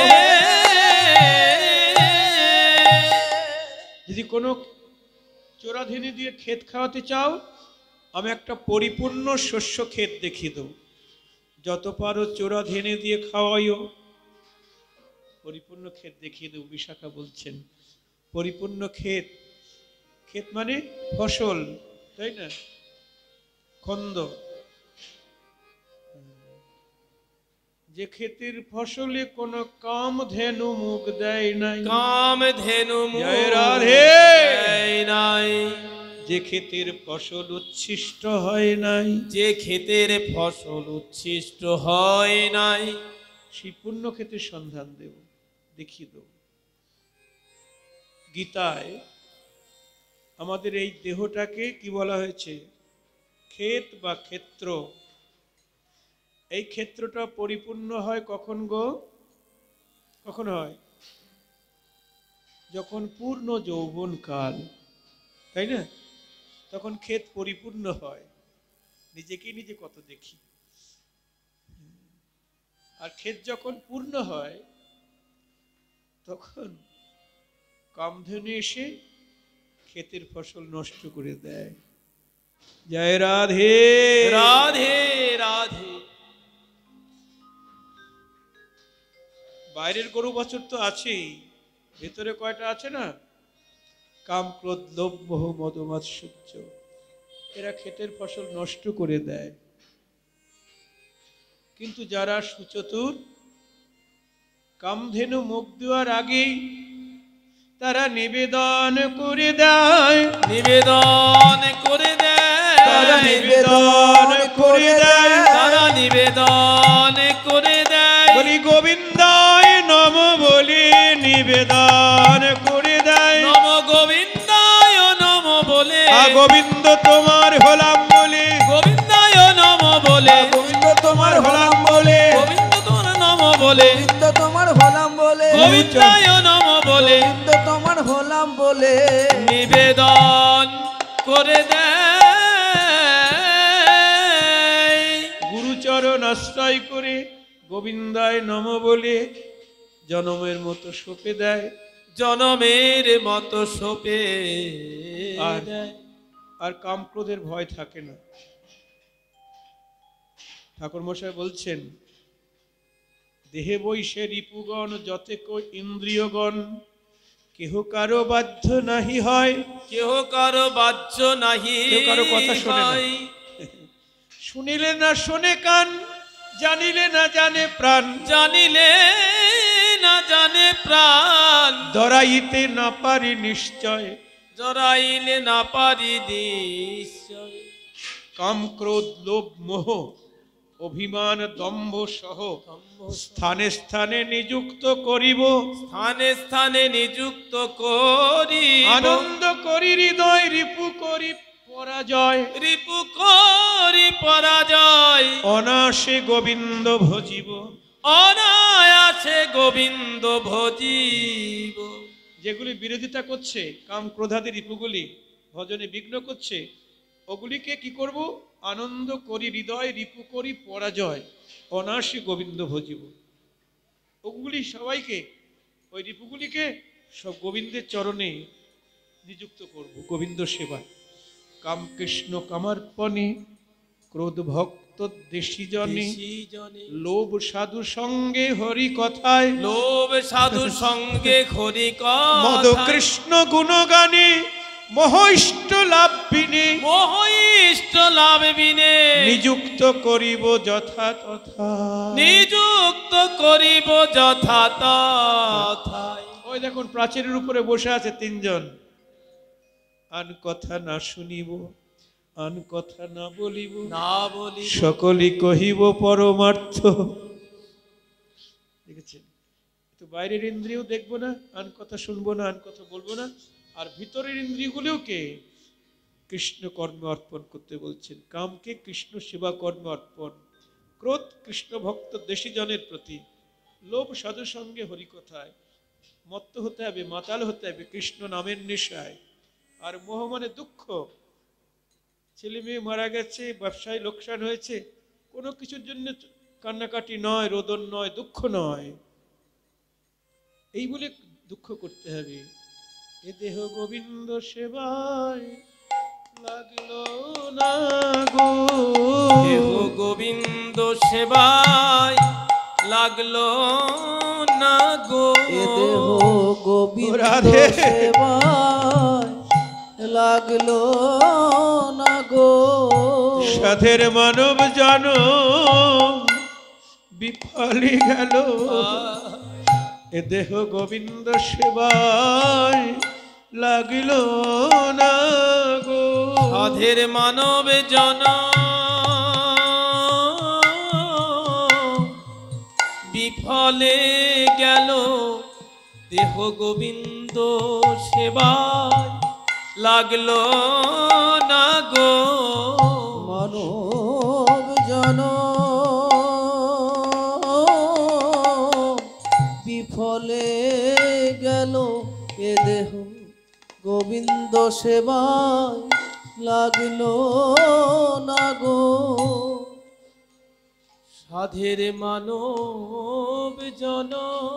যদি কোনো চোরাধীনি দিয়ে ক্ষেত খাওয়াতে চাও, আমি একটা পরিপূর্ণ শস্য ক্ষেত দেখিয়ে দেব। যত পারো চোরাধীনি দিয়ে খাওয়াইও, পরিপূর্ণ ক্ষেত দেখিয়ে দেব। বিশাখা বলছেন পরিপূর্ণ ক্ষেত, ক্ষেত মানে ফসল, তাই না? খন্দ, যে ক্ষেতের ফসলে কোনো কাম ধেনু মুখ দেয় নাই, কাম ধেনু মুখ জয় রাধে। দেয় নাই, যে ক্ষেতের ফসল উচ্ছিষ্ট হয় নাই, যে ক্ষেতের ফসল উচ্ছিষ্ট হয় নাই, সেই পূর্ণ ক্ষেতের সন্ধান দেব, দেখিয়ে দেব। গীতায় আমাদের এই দেহটাকে কি বলা হয়েছে? ক্ষেত বা ক্ষেত্র। এই ক্ষেত্রটা পরিপূর্ণ হয় কখন গো? কখন হয়? যখন পূর্ণ যৌবন কাল, তাই না? তখন ক্ষেত পরিপূর্ণ হয়। নিজেকেই নিজে কত দেখি। আর ক্ষেত যখন পূর্ণ হয়, তখন কামধেনু এসে ক্ষেতের ফসল নষ্ট করে দেয়। জয় রাধে রাধে রাধে। বাইরের গরু বছর তো আছেই, ভেতরে কয়টা আছে না? কাম, ক্রোধ, লোভ, মোহ, মদ, মাৎসর্য, এরা ক্ষেতের ফসল নষ্ট করে দেয়। কিন্তু যারা সুচতুর, কামধেনু মুখ দেওয়ার আগেই তারা নিবেদন করে দেয়, নিবেদন করে দেয়, তারা নিবেদন করে দেয়, তারা নিবেদন করে দেয়, বলি গোবিন্দায় নম বলি নিবেদন করে দেয়। নম গোবিন্দায় নম বলে, আ গোবিন্দ তোমার হলাম বলে, গোবিন্দায় নম বলে, গোবিন্দ তোমার হলাম হলাম বলে, গোবিন্দ তোর নম বলে, গোবিন্দ তোমার হলাম বলে, গোবিন্দায় নম বলে, গোবিন্দ তোমার হলাম বলে, নিবেদন করে দেয়। গুরুচরণ আশ্রয় করে গোবিন্দায় নম বলে জনমের মতো সঁপে দেয়। জনমের মতো সোপে আর দেয়। আর কাম ক্রোধের ভয় থাকে না। ঠাকুর মশাই বলছেন, দেহে বৈশে রিপুগণ যতেক ইন্দ্রিয়গণ, কেহ কারো বাধ্য নাহি হয়। কেহ কারো বাহ্য নাহি কেউ কারো কথা শোনে না। হয়। শুনিলে না শোনে কান, জানিলে না জানে প্রাণ, জানিলে না জানে প্রাণ, ধরাইতে না পারি নিশ্চয়। জড়াইলে না পারি নিশ্চয়। কাম ক্রোধ লোভ মোহ অভিমান দম্ভ সহ স্থানে স্থানে নিযুক্ত করিব, স্থানে স্থানে নিযুক্ত করি, আনন্দ করি হৃদয় রিপু করি পরাজয়। রিপু করি পরাজয়, অনাসে গোবিন্দ ভজিব। অনায়াসে গোবিন্দ ভজিব। যেগুলি বিরোধিতা করছে, কাম ক্রোধাদি রিপুগুলি ভজনে বিঘ্ন করছে, ওগুলিকে কি করব? আনন্দ করি হৃদয় রিপু করি পরাজয়, অনাসে গোবিন্দ ভজিব। ওগুলি সবাইকে, ওই রিপুগুলিকে সব গোবিন্দের চরণে নিযুক্ত করব, গোবিন্দ সেবায়। কাম কৃষ্ণ কামার্পণে ক্রোধ ভক্ত দেশি জনে, দেশি জনে, লোভ সাধু সঙ্গে হরি কথায়, লোভ সাধু সঙ্গে হরি মদ কথা, কৃষ্ণ গুণগানে, মোহ ইষ্ট লাভ বিনে, মোহ ইষ্ট লাভ বিনে, নিযুক্ত করিব যথা তথা। নিযুক্ত করিব যথা তথায়। ওই দেখুন প্রাচীরের উপরে বসে আছে তিনজন। আন কথা না শুনিব, আন কথা না বলিব, না বলি সকলই কহিব পরমার্থ। দেখেছেন, তো বাইরের ইন্দ্রিয় দেখবো না, আন কথা শুনবো না, আন কথা বলবো না, আর ভিতরের ইন্দ্রিয়গুলোকে কৃষ্ণ কর্মে অর্পণ করতে বলছেন। কামকে কৃষ্ণ সেবা কর্মে অর্পণ, ক্রোধ কৃষ্ণ ভক্ত দেশি জনের প্রতি, লোভ সাধু সঙ্গে হরিকথায়, মত্ত হতে হবে, মাতাল হতে হবে কৃষ্ণ নামের নেশায়, আর মোহ মানে দুঃখ, ছেলে মেয়ে মারা গেছে, ব্যবসায় লোকসান হয়েছে, কোনো কিছুর জন্য কান্নাকাটি নয়, রোদন নয়, দুঃখ নয়, এই বলে দুঃখ করতে হবে। এ দেহ গোবিন্দ সেবায় লাগলো না গো, দেহ গোবিন্দ সেবায় লাগলো না গো, এ দেহ গোবিন্দ রাধে। সেবায় লাগলো না গো, সাধের মানব জন বিফলে গেল, এ দেহ গোবিন্দ সেবায় লাগিল না গো। সাধের মানব জন বিফলে গেল, দেহ গোবিন্দ সেবায় লাগলো না গো, মানব জন বিফলে গেল, এ দেহ গোবিন্দ সেবায় লাগলো না গো, সাধের মানব জন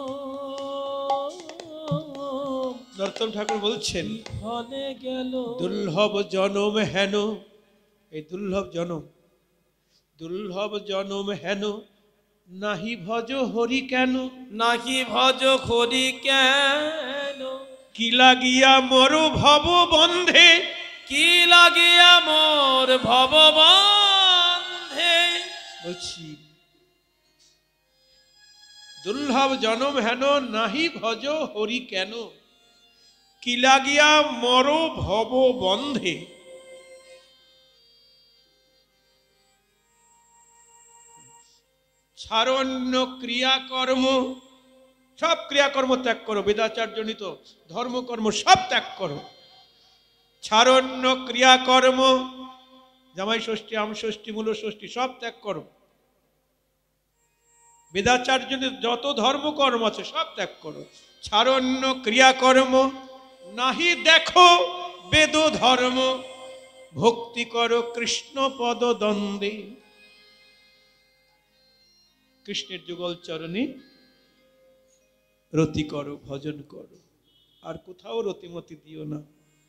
নরোত্তম ঠাকুর বলছেন, বিফলে গেল, দুর্লভ জনম হেন, এই দুর্লভ জনম, দুর্লভ জনম হেন, নাহি ভজ হরি কেন, নাহি ভজ হরি কেন, কি লাগিয়া মর ভব বন্ধে, কি লাগিয়া মোর ভববন্ধে। বলছি দুর্লভ জনম হেন, নাহি ভজ হরি কেন, কি লাগিয়া মর ভব বন্ধে। ছাড়ন্য ক্রিয়াকর্ম, সব ক্রিয়াকর্ম ত্যাগ করো, বেদাচার্যজনিত ধর্মকর্ম সব ত্যাগ করো। ছাড়ন্য ক্রিয়াকর্ম, জামাই ষষ্ঠী, আম ষষ্ঠী, মূল ষষ্ঠী সব ত্যাগ করো। বেদাচার্যজনিত যত ধর্মকর্ম আছে সব ত্যাগ করো। ছাড়ন্য ক্রিয়াকর্ম, নাহি দেখো বেদ ধর্ম, ভক্তি করো কৃষ্ণ পদ দ্বন্দ্বে। কৃষ্ণের যুগল চরণে রতি করো, ভজন করো, আর কোথাও রতিমতি দিও না।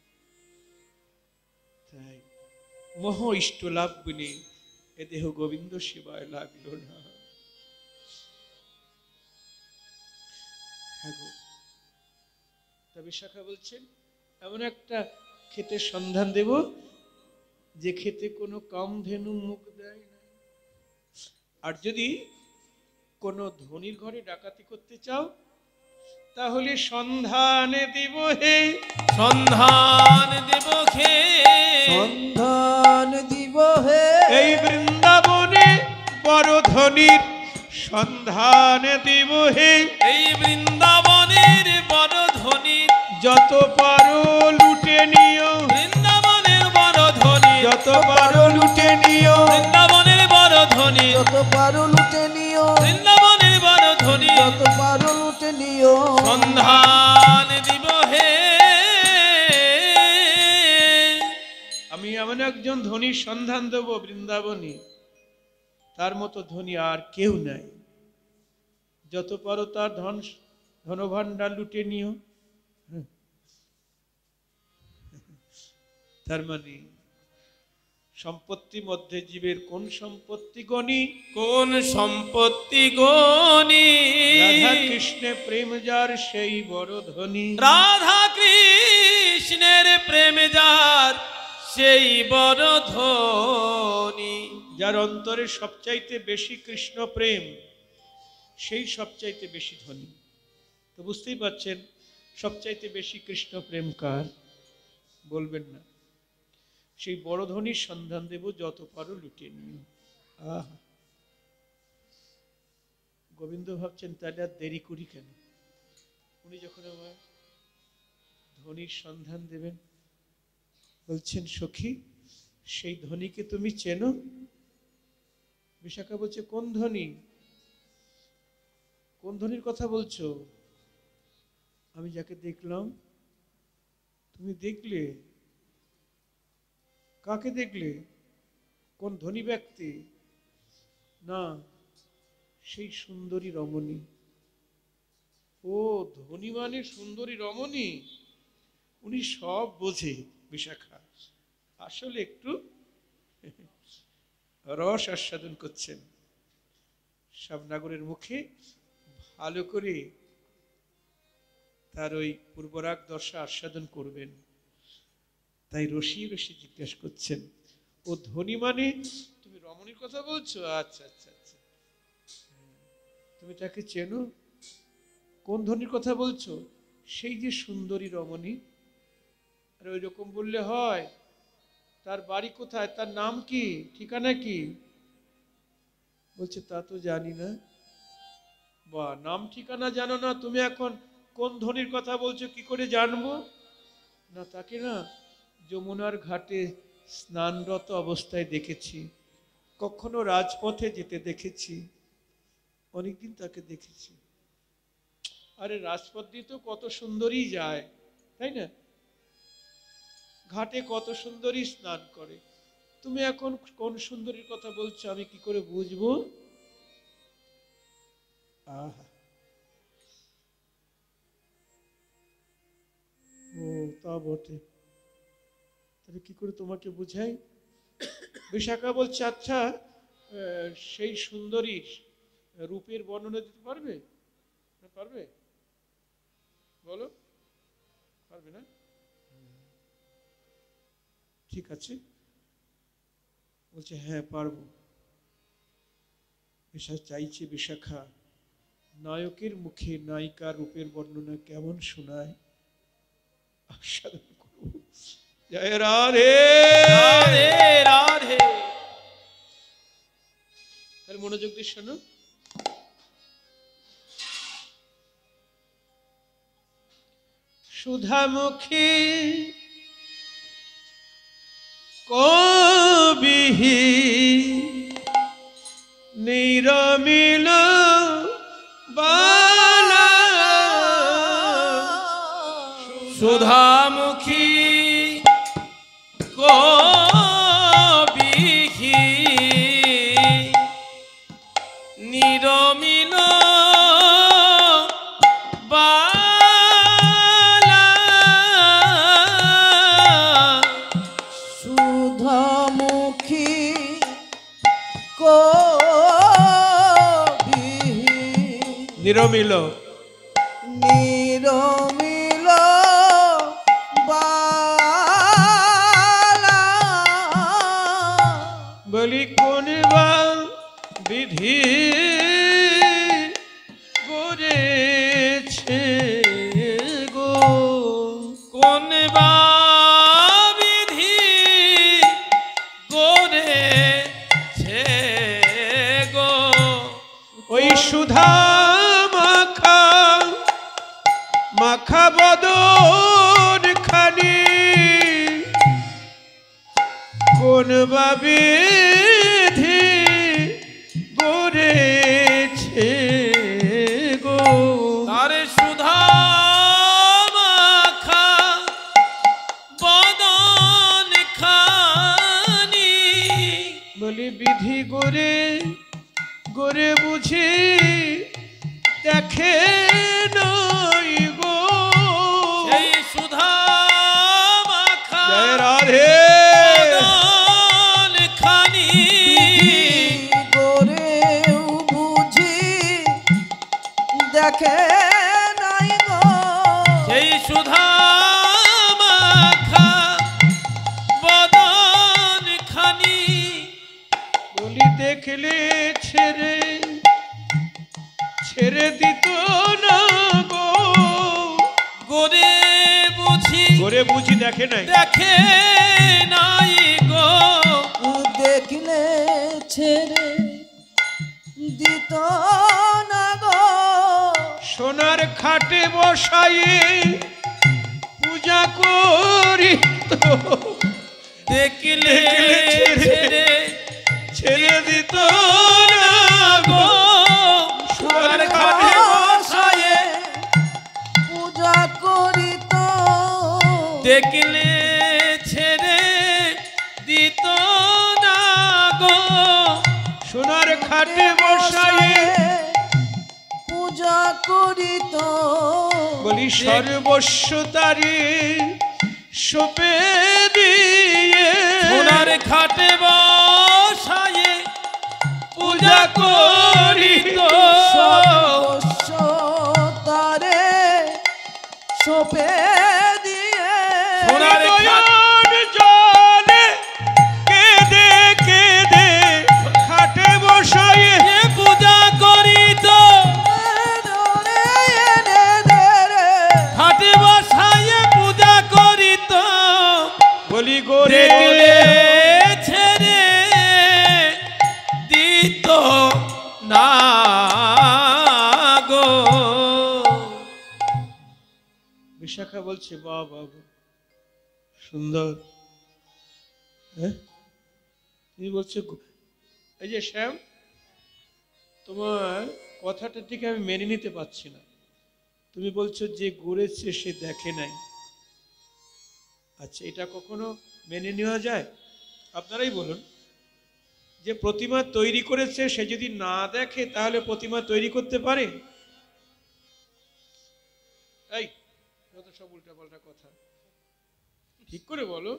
তাই মোহ ইষ্ট লাভ বিনে, এ দেহ গোবিন্দ সেবায় লাগলো না। হ্যাঁ গো, তা বিশাখা বলছেন, এমন একটা ক্ষেতের সন্ধান দেব যে ক্ষেতে কোনো কামধেনু মুখ দেয় না। আর যদি কোনো ধনির ঘরে ডাকাতি করতে চাও, তাহলে সন্ধানে দিব হে, সন্ধান দেব খে, সন্ধান দিব হে, এই বৃন্দাবনে বড় ধনির সন্ধান দিব হে। এই বৃন্দাবনের বড় ধনী, যত পারো লুটে নিও, বৃন্দাবনের বড় ধনী, যত পারো লুটে নিও, বৃন্দাবনের বড় ধনী, যত পারো লুটে নিও, বৃন্দাবনের বড় ধনী, যত পারো লুটে নিও, সন্ধান দিব হে। আমি এমন একজন ধনীর সন্ধান দেব বৃন্দাবনে, তার মতো ধনী আর কেউ নাই। যত পারো তার ধন ধনভাণ্ডার লুটে নিও। তার মানে সম্পত্তি মধ্যে জীবের কোন সম্পত্তি গণি? কোন সম্পত্তি গণি? রাধা কৃষ্ণে প্রেম যার সেই বড় ধনী। রাধা কৃষ্ণের প্রেম যার সেই বড় ধনী। যার অন্তরে সবচাইতে বেশি কৃষ্ণ প্রেম সেই সবচাইতে বেশি ধনী। তো বুঝতেই পারছেন সবচাইতে বেশি কৃষ্ণ প্রেম কার? বলবেন না। সেই বড় ধনীর সন্ধান দেব, যত পারো লুটিয়ে নিও। আহ গোবিন্দ ভাবছেন তাহলে আর দেরি করি কেন? উনি যখন আমার ধনীর সন্ধান দেবেন বলছেন, সখী সেই ধনীকে তুমি চেনো? বিশাখা বলছে, কোন ধনী? কোন ধনীর কথা বলছো? আমি যাকে দেখলাম। তুমি দেখলে? কাকে দেখলে? কোন ধনী ব্যক্তি? না, সেই সুন্দরী রমণী। ও ধনী মানে সুন্দরী রমণী? উনি সব বোঝে বিশাখা, আসলে একটু রস আস্বাদন করছেন। শ্যামনগরের মুখে ভালো করে তার ওই পূর্বরাগ দশা আস্বাদন করবেন, তাই রসি রসি জিজ্ঞাসা করছেন, ও ধনী মানে? তুমি রমণীর কথা বলছো? আচ্ছা আচ্ছা আচ্ছা, তুমি তাকে চেনো? কোন ধনীর কথা বলছো? সেই যে সুন্দরী রমণী। আর ওই রকম বললে হয়? তার বাড়ি কোথায়? তার নাম কি? ঠিকানা কি? বলছে, তা তো জানি না। বা নাম ঠিকানা জানো না? তুমি এখন কোন ধনীর কথা বলছো, কি করে জানবো? না, তাকে না যমুনার ঘাটে স্নানরত অবস্থায় দেখেছি, কখনো রাজপথে যেতে দেখেছি, অনেকদিন তাকে দেখেছি। আরে রাজপথ দিয়ে তো কত সুন্দরী যায়, তাই না? ঘাটে কত সুন্দরী স্নান করে। তুমি এখন কোন সুন্দরীর কথা বলছো, আমি কি করে বুঝবো? আহা, ও তা বটে, তাহলে কি করে তোমাকে বুঝাই? বিশাখা বলছে, আচ্ছা সেই সুন্দরীর রূপের বর্ণনা দিতে পারবে? পারবে? বলো, পারবে না? ঠিক আছে, বলছে হ্যাঁ পারবো। বিশাখা চাইছে, বিশাখা নায়কের মুখে নায়িকার রূপের বর্ণনা কেমন শোনায়, আস্বাদন করব। জয় রাধে রাধে রাধে। তাহলে মনোযোগ দিয়ে শোনো। সুধামুখী কবিহি নিরমিল বালা, সুধামুখী কবিহি নিরমিল বালা, সুধামুখী কবিহি নিরমিল নিরমিল বালা, বলি কোন বা বিধি করেছে গো, কোন বা বিধি করেছে গো, ওই সুধা মাখা মাখা বদন খানি কোন বা বিধি করেছে গো, তারে সুধা মাখা বদন খানি, বলি বিধি গোরে গোরে বুঝি দেখে নই গো, সেই সুধা মাখা জয় রাধে বদন দেখে নাই গো সেই সুধা মাখা বদন খানি বলি দেখলে ছেড়ে ছেড়ে দিত না গো গোরে বুঝি করে বুঝি দেখে নাই দেখে নাই গো দেখলে ছেড়ে দিত না গো সোনার খাটে বসায়ে পূজা করি তো দেখলে ছেড়ে ছেড়ে দিত না গো সোনার খাটে বসায়ে পূজা করিত দেখলে ছেড়ে দিত না গো সোনার খাটে বসায়ে পূজা করিত বলি সর্বস্ব তারে সপে দিয়ে সোনার খাটে বসায়ে পূজা করিত সর্বস্ব তারে সপে দিয়ে সোনার নয়ন জলে কেঁদে কেঁদে খাটে বসায়ে পূজা করিত খাটে বসায়ে পূজা করিত বলি গোরে দেখলে ছেড়ে দিত না গো বিশাখা বলছে বাহ বাবু সুন্দর হ্যাঁ তুমি বলছো গো- এই যে শ্যাম তোমার কথাটা ঠিক আমি মেনে নিতে পারছি না তুমি বলছো যে গড়েছে সে দেখে নাই আচ্ছা এটা কখনো মেনে নেওয়া যায় আপনারাই বলুন যে প্রতিমা তৈরি করেছে সে যদি না দেখে তাহলে প্রতিমা তৈরি করতে পারে এই যত সব উল্টাপাল্টা কথা ঠিক করে বলো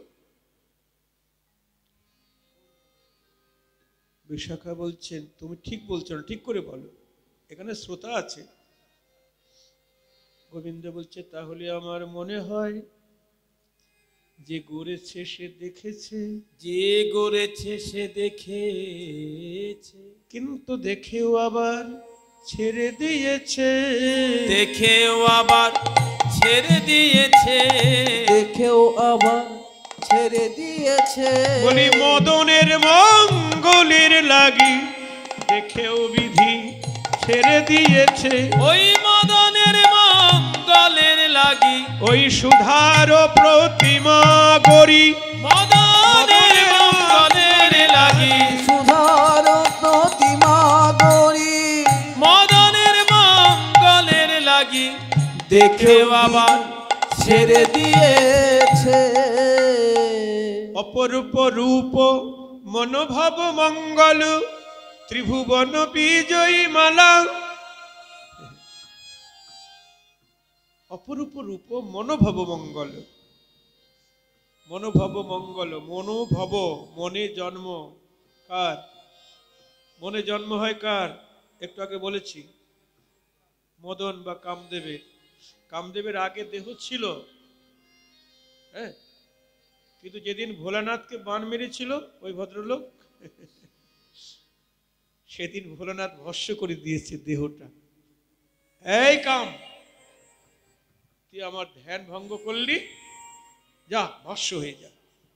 বিশাখা বলছেন তুমি ঠিক বলছো না ঠিক করে বলো এখানে শ্রোতা আছে গোবিন্দ বলছে তাহলে আমার মনে হয় যে গড়েছে সে দেখেছে যে গড়েছে সে দেখেছে কিন্তু দেখেও আবার ছেড়ে দিয়েছে দেখেও আবার ছেড়ে দিয়েছে দেখেও আবার ছেড়ে দিয়েছে বলি মদনের মঙ্গলের লাগি দেখেও বিধি ছেড়ে দিয়েছে ওই মদনের মঙ্গলের লাগি ওই সুধার প্রতিমা গড়ি মদনের মঙ্গলের লাগি সুধার প্রতিমা গড়ি মদনের মঙ্গলের লাগি দেখেও আবার ছেড়ে দিয়েছে অপরূপ রূপ মনোভাব মঙ্গল ত্রিভুবন বিজয়ী মালা অপরূপ রূপ মনোভব মঙ্গল মনোভব মঙ্গল মনোভব মনে জন্ম কার মনে জন্ম হয় কার একটু আগে বলেছি মদন বা কামদেবের কামদেবের আগে দেহ ছিল হ্যাঁ কিন্তু যেদিন ভোলানাথকে বান মেরেছিল ওই ভদ্রলোক সেদিন ভোলানাথ ভস্য করে দিয়েছে দেহটা এই কাম তুই আমার ধ্যান ভঙ্গ করলি যা ভস্য হয়ে যা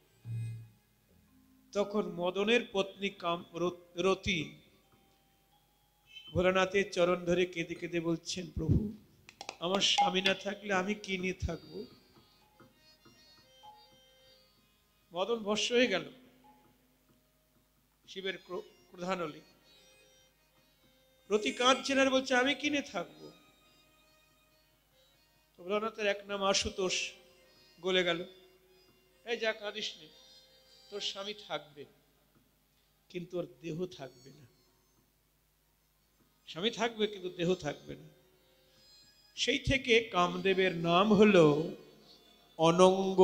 তখন মদনের পত্নী কাম রতি ভোলানাথের চরণ ধরে কেঁদে কেঁদে বলছেন প্রভু আমার স্বামী না থাকলে আমি কি নিয়ে থাকবো মদন ভস্য হয়ে গেল শিবের ক্রোধানলে রতি কাঁদছেন আর বলছে আমি কিনে থাকবো তো ভোলানাথের এক নাম আশুতোষ গলে গেল এই যা কাঁদিস নে তোর স্বামী থাকবে কিন্তু ওর দেহ থাকবে না স্বামী থাকবে কিন্তু দেহ থাকবে না সেই থেকে কামদেবের নাম হলো অনঙ্গ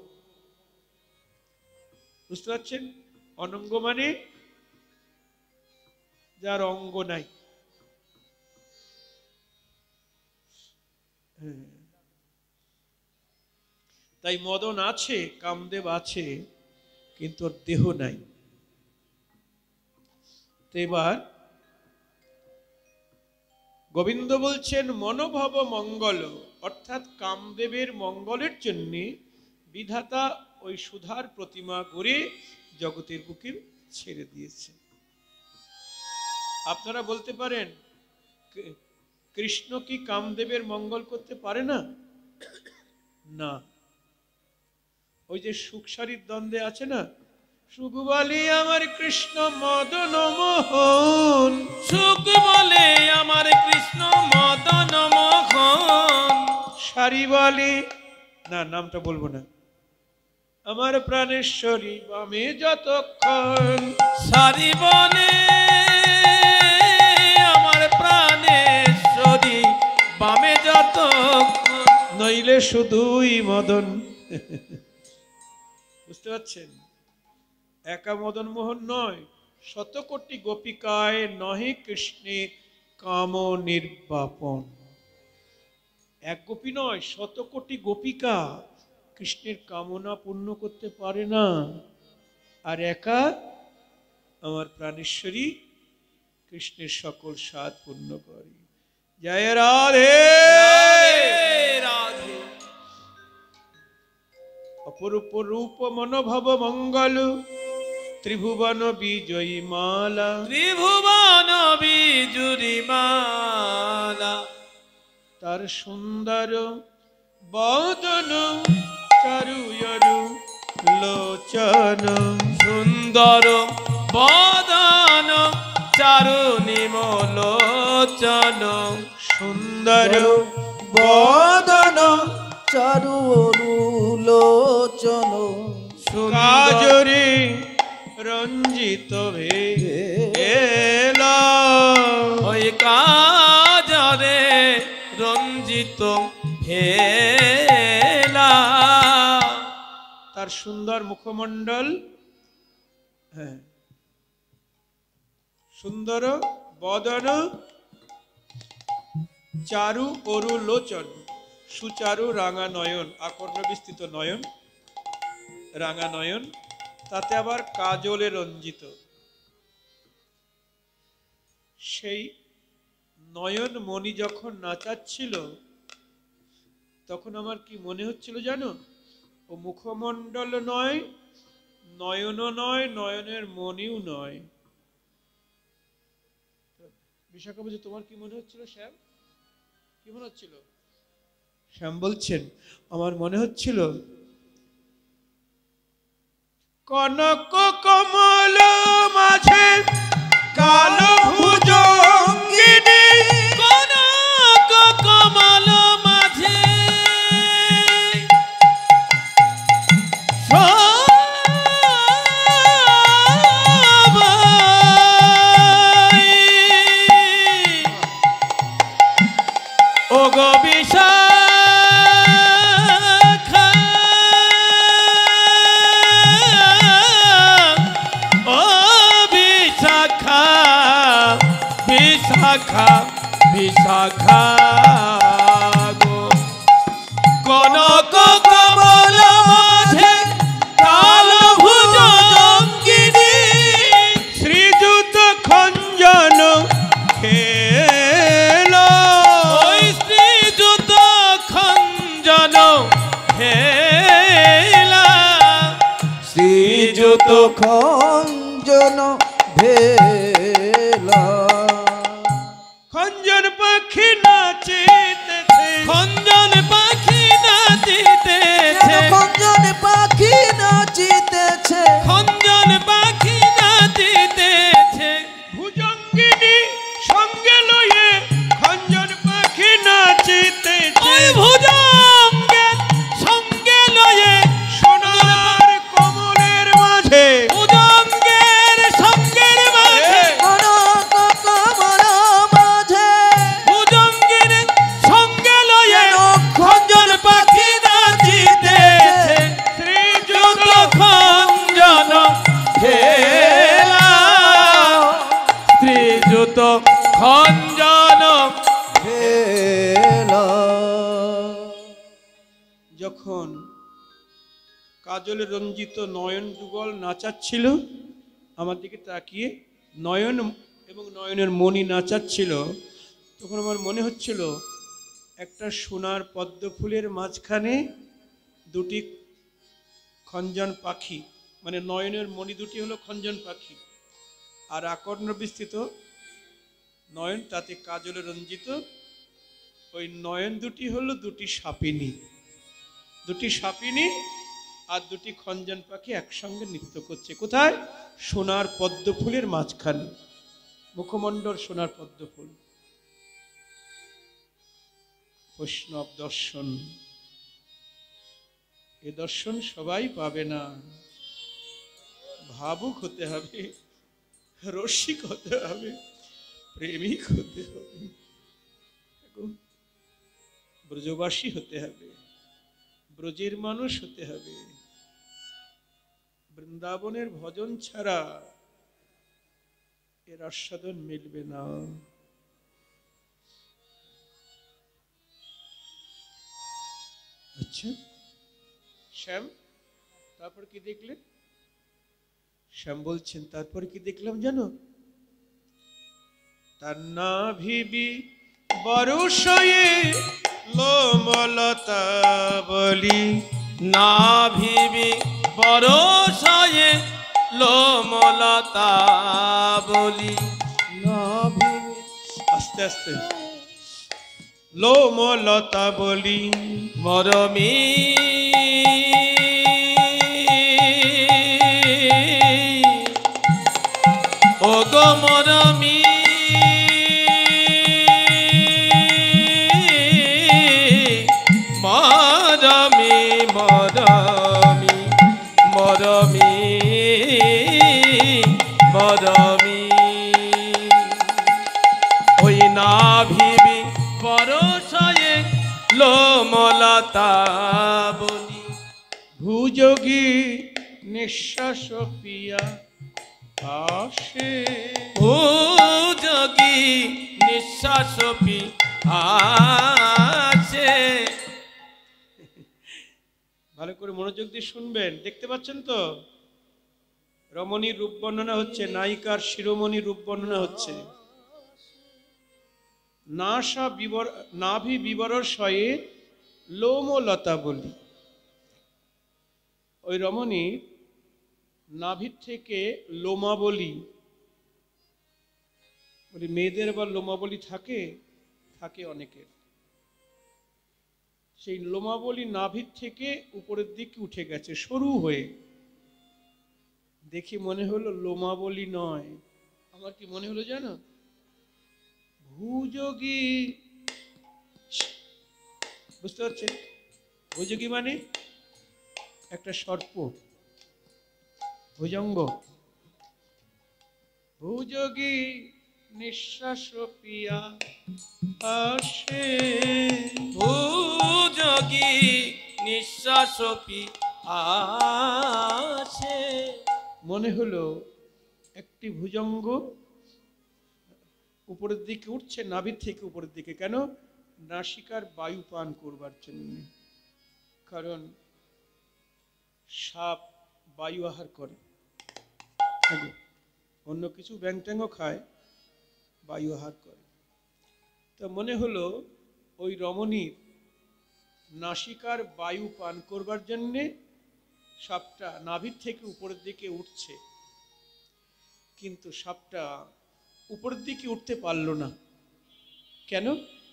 বুঝতে পারছেন অনঙ্গ মানে যার অঙ্গ নাই তাই মদন আছে, কামদেব আছে, কিন্তু ওর দেহ নাই। তো এবার গোবিন্দ বলছেন মনোভব মঙ্গল, অর্থাৎ কামদেবের মঙ্গলের জন্য বিধাতা ওই সুধার প্রতিমা গড়ে জগতের বুকে ছেড়ে দিয়েছে। আপনারা বলতে পারেন কৃষ্ণ কি কামদেবের মঙ্গল করতে পারে না? না। ওই যে সুখসারীর দ্বন্দ্বে আছে না, সুখ বলে আমার কৃষ্ণ মদন মোহন, সুখ বলে আমার কৃষ্ণ মদন মোহন, সারি বলে, না নামটা বলবো না, আমার প্রাণেশ্বরী বামে যতক্ষণ, সারি বলে আমার প্রাণেশ্বরী বামে যতক্ষণ, নইলে শুধুই মদন। বুঝতে পারছেন? একা মদন মোহন নয়, শত কোটি গোপিকায় নহে কৃষ্ণে কাম নির্বাপন। এক গোপী নয়, শত কোটি গোপিকা কৃষ্ণের কামনা পূর্ণ করতে পারে না, আর একা আমার প্রাণেশ্বরী কৃষ্ণের সকল স্বাদ পূর্ণ করে। জয় রাধে রাধে। অপরূপ রূপ মনোভব মঙ্গল, ত্রিভুবন বিজয়ী মালা, ত্রিভুবন বিজুরি মালা, তার সুন্দর বদন চারুয়রু লোচন, সুন্দর বদন চারু নিমলোচন, সুন্দর বদন চারু লোচন, কাজরে রঞ্জিত ভেলা, ওই কাজরে রঞ্জিত ভেলা, তার সুন্দর মুখমণ্ডল, হ্যাঁ সুন্দর বদন চারু অরু লোচন, সুচারু রাঙা নয়ন, আকর্ণ বিস্তৃত নয়ন, রাঙা নয়ন, তাতে আবার কাজলে রঞ্জিত। সেই নয়ন মণি যখন নাচাচ্ছিল তখন আমার কি মনে হচ্ছিল জানো? ও মুখমণ্ডল নয়, নয়নও নয়, নয়নের মণিও নয়। বিশাখা বলছে তোমার কি মনে হচ্ছিল শ্যাম? কি মনে হচ্ছিল? শ্যাম বলছেন আমার মনে হচ্ছিল কনক কমল মাঝে কালো ভুজঙ্গিনী, কনক কমল মাঝে সবাই ও গো বিশাখা, ও বিশাখা, বিশাখা, বিশাখা গো, কনক কমল মাঝে কালো ভুজঙ্গিনী, শ্রীযুত খঞ্জন খেল, ওই শ্রীযুত খঞ্জন হেলা, শ্রীযুত খঞ্জন ভেলা, খঞ্জন পাখি নাচিতেছে, খঞ্জন পাখি নাচিতেছে, খঞ্জন পাখি নাচিতেছে, খঞ্জন পাখি নাচিতেছে, ভুজঙ্গিনী সঙ্গে লয়ে খঞ্জন পাখি নাচিতেছে, ওই ভুজঙ্গের সঙ্গে লয়ে সোনার কমলের মাঝে, ভুজঙ্গের সঙ্গের মাঝে, কনক কমল মাঝে, ভুজঙ্গের সঙ্গে লয়ে খঞ্জন পাখি নাচিতেছে, শ্রীযুত খঞ্জন খেলা, শ্রীযুত খঞ্জন ভেলা। যখন কাজলে রঞ্জিত নয়ন যুগল নাচাচ্ছিল, আমার দিকে তাকিয়ে নয়ন এবং নয়নের মণি নাচাচ্ছিল, তখন আমার মনে হচ্ছিল একটা সোনার পদ্ম ফুলের মাঝখানে দুটি খঞ্জন পাখি, মানে নয়নের মণি দুটি হলো খঞ্জন পাখি, আর আকর্ণ বিস্তৃত নয়ন, তাতে কাজলে রঞ্জিত ওই নয়ন দুটি হলো দুটি সাপিনী, দুটি সাপিনী আর দুটি খঞ্জন পাখি একসঙ্গে নৃত্য করছে। কোথায়? সোনার পদ্ম ফুলের মাঝখানে, মুখমণ্ডল সোনার পদ্ম ফুল। বৈষ্ণব দর্শন, এ দর্শন সবাই পাবে না। ভাবুক হতে হবে, রসিক হতে হবে, প্রেমিক হতে হবে, ব্রজবাসী হতে হবে, ব্রজের মানুষ হতে হবে। বৃন্দাবনের ভজন ছাড়া এর আস্বাদন মিলবে না। আচ্ছা শ্যাম, তারপর কি দেখলে? শ্যাম বলছেন তারপর কি দেখলাম জানো? তার নাভি বরুষয়ে লোমলতা বলি, নাভিবি বরষয়ে লোমলতা বলি, নাভি, আস্তে আস্তে, লোমলতা বলি মরমি ও গো মরমি মরমি মরমি মরমি মরমি ওই নাভিবি বরষয়ে লোমলতা বলি, ভুযোগী নিঃশ্বাস পিয়া আসে, ভুযোগী নিঃশ্বাস পি আছে। ভালো করে মনোযোগ দিয়ে শুনবেন, দেখতে পাচ্ছেন তো? রমণীর রূপ বর্ণনা হচ্ছে, নায়িকার শিরোমণির রূপ বর্ণনা হচ্ছে। নাসা বিবর নাভি বিবরশয়ে লোমলতা বলি, ওই রমণীর নাভির থেকে লোমাবলী, বলি মেয়েদের আবার লোমাবলী থাকে, থাকে অনেকের, সেই লোমাবলী নাভির থেকে উপরের দিকে উঠে গেছে সরু হয়ে। দেখি মনে হলো লোমাবলী নয়, আমার কি মনে হলো জানো? ভুযোগী, বুঝতে পারছেন? ভুযোগী মানে একটা সর্প, ভুজঙ্গ। ভুযোগী নিঃশ্বাস পিয়া আসে, ভুযোগী নিঃশ্বাস পি আছে। মনে হলো একটি ভুজঙ্গ উপরের দিকে উঠছে, নাভির থেকে উপরের দিকে। কেন? নাসিকার বায়ু পান করবার জন্য। কারণ সাপ বায়ু আহার করে, অন্য কিছু ব্যাং ট্যাংও খায়, বায়ু আহার করে। তো মনে হলো ওই রমণীর নাসিকার বায়ু পান করবার জন্যে সাপটা নাভির থেকে উপরের দিকে উঠছে, কিন্তু সাপটা উপরের দিকে উঠতে পারল না। কেন?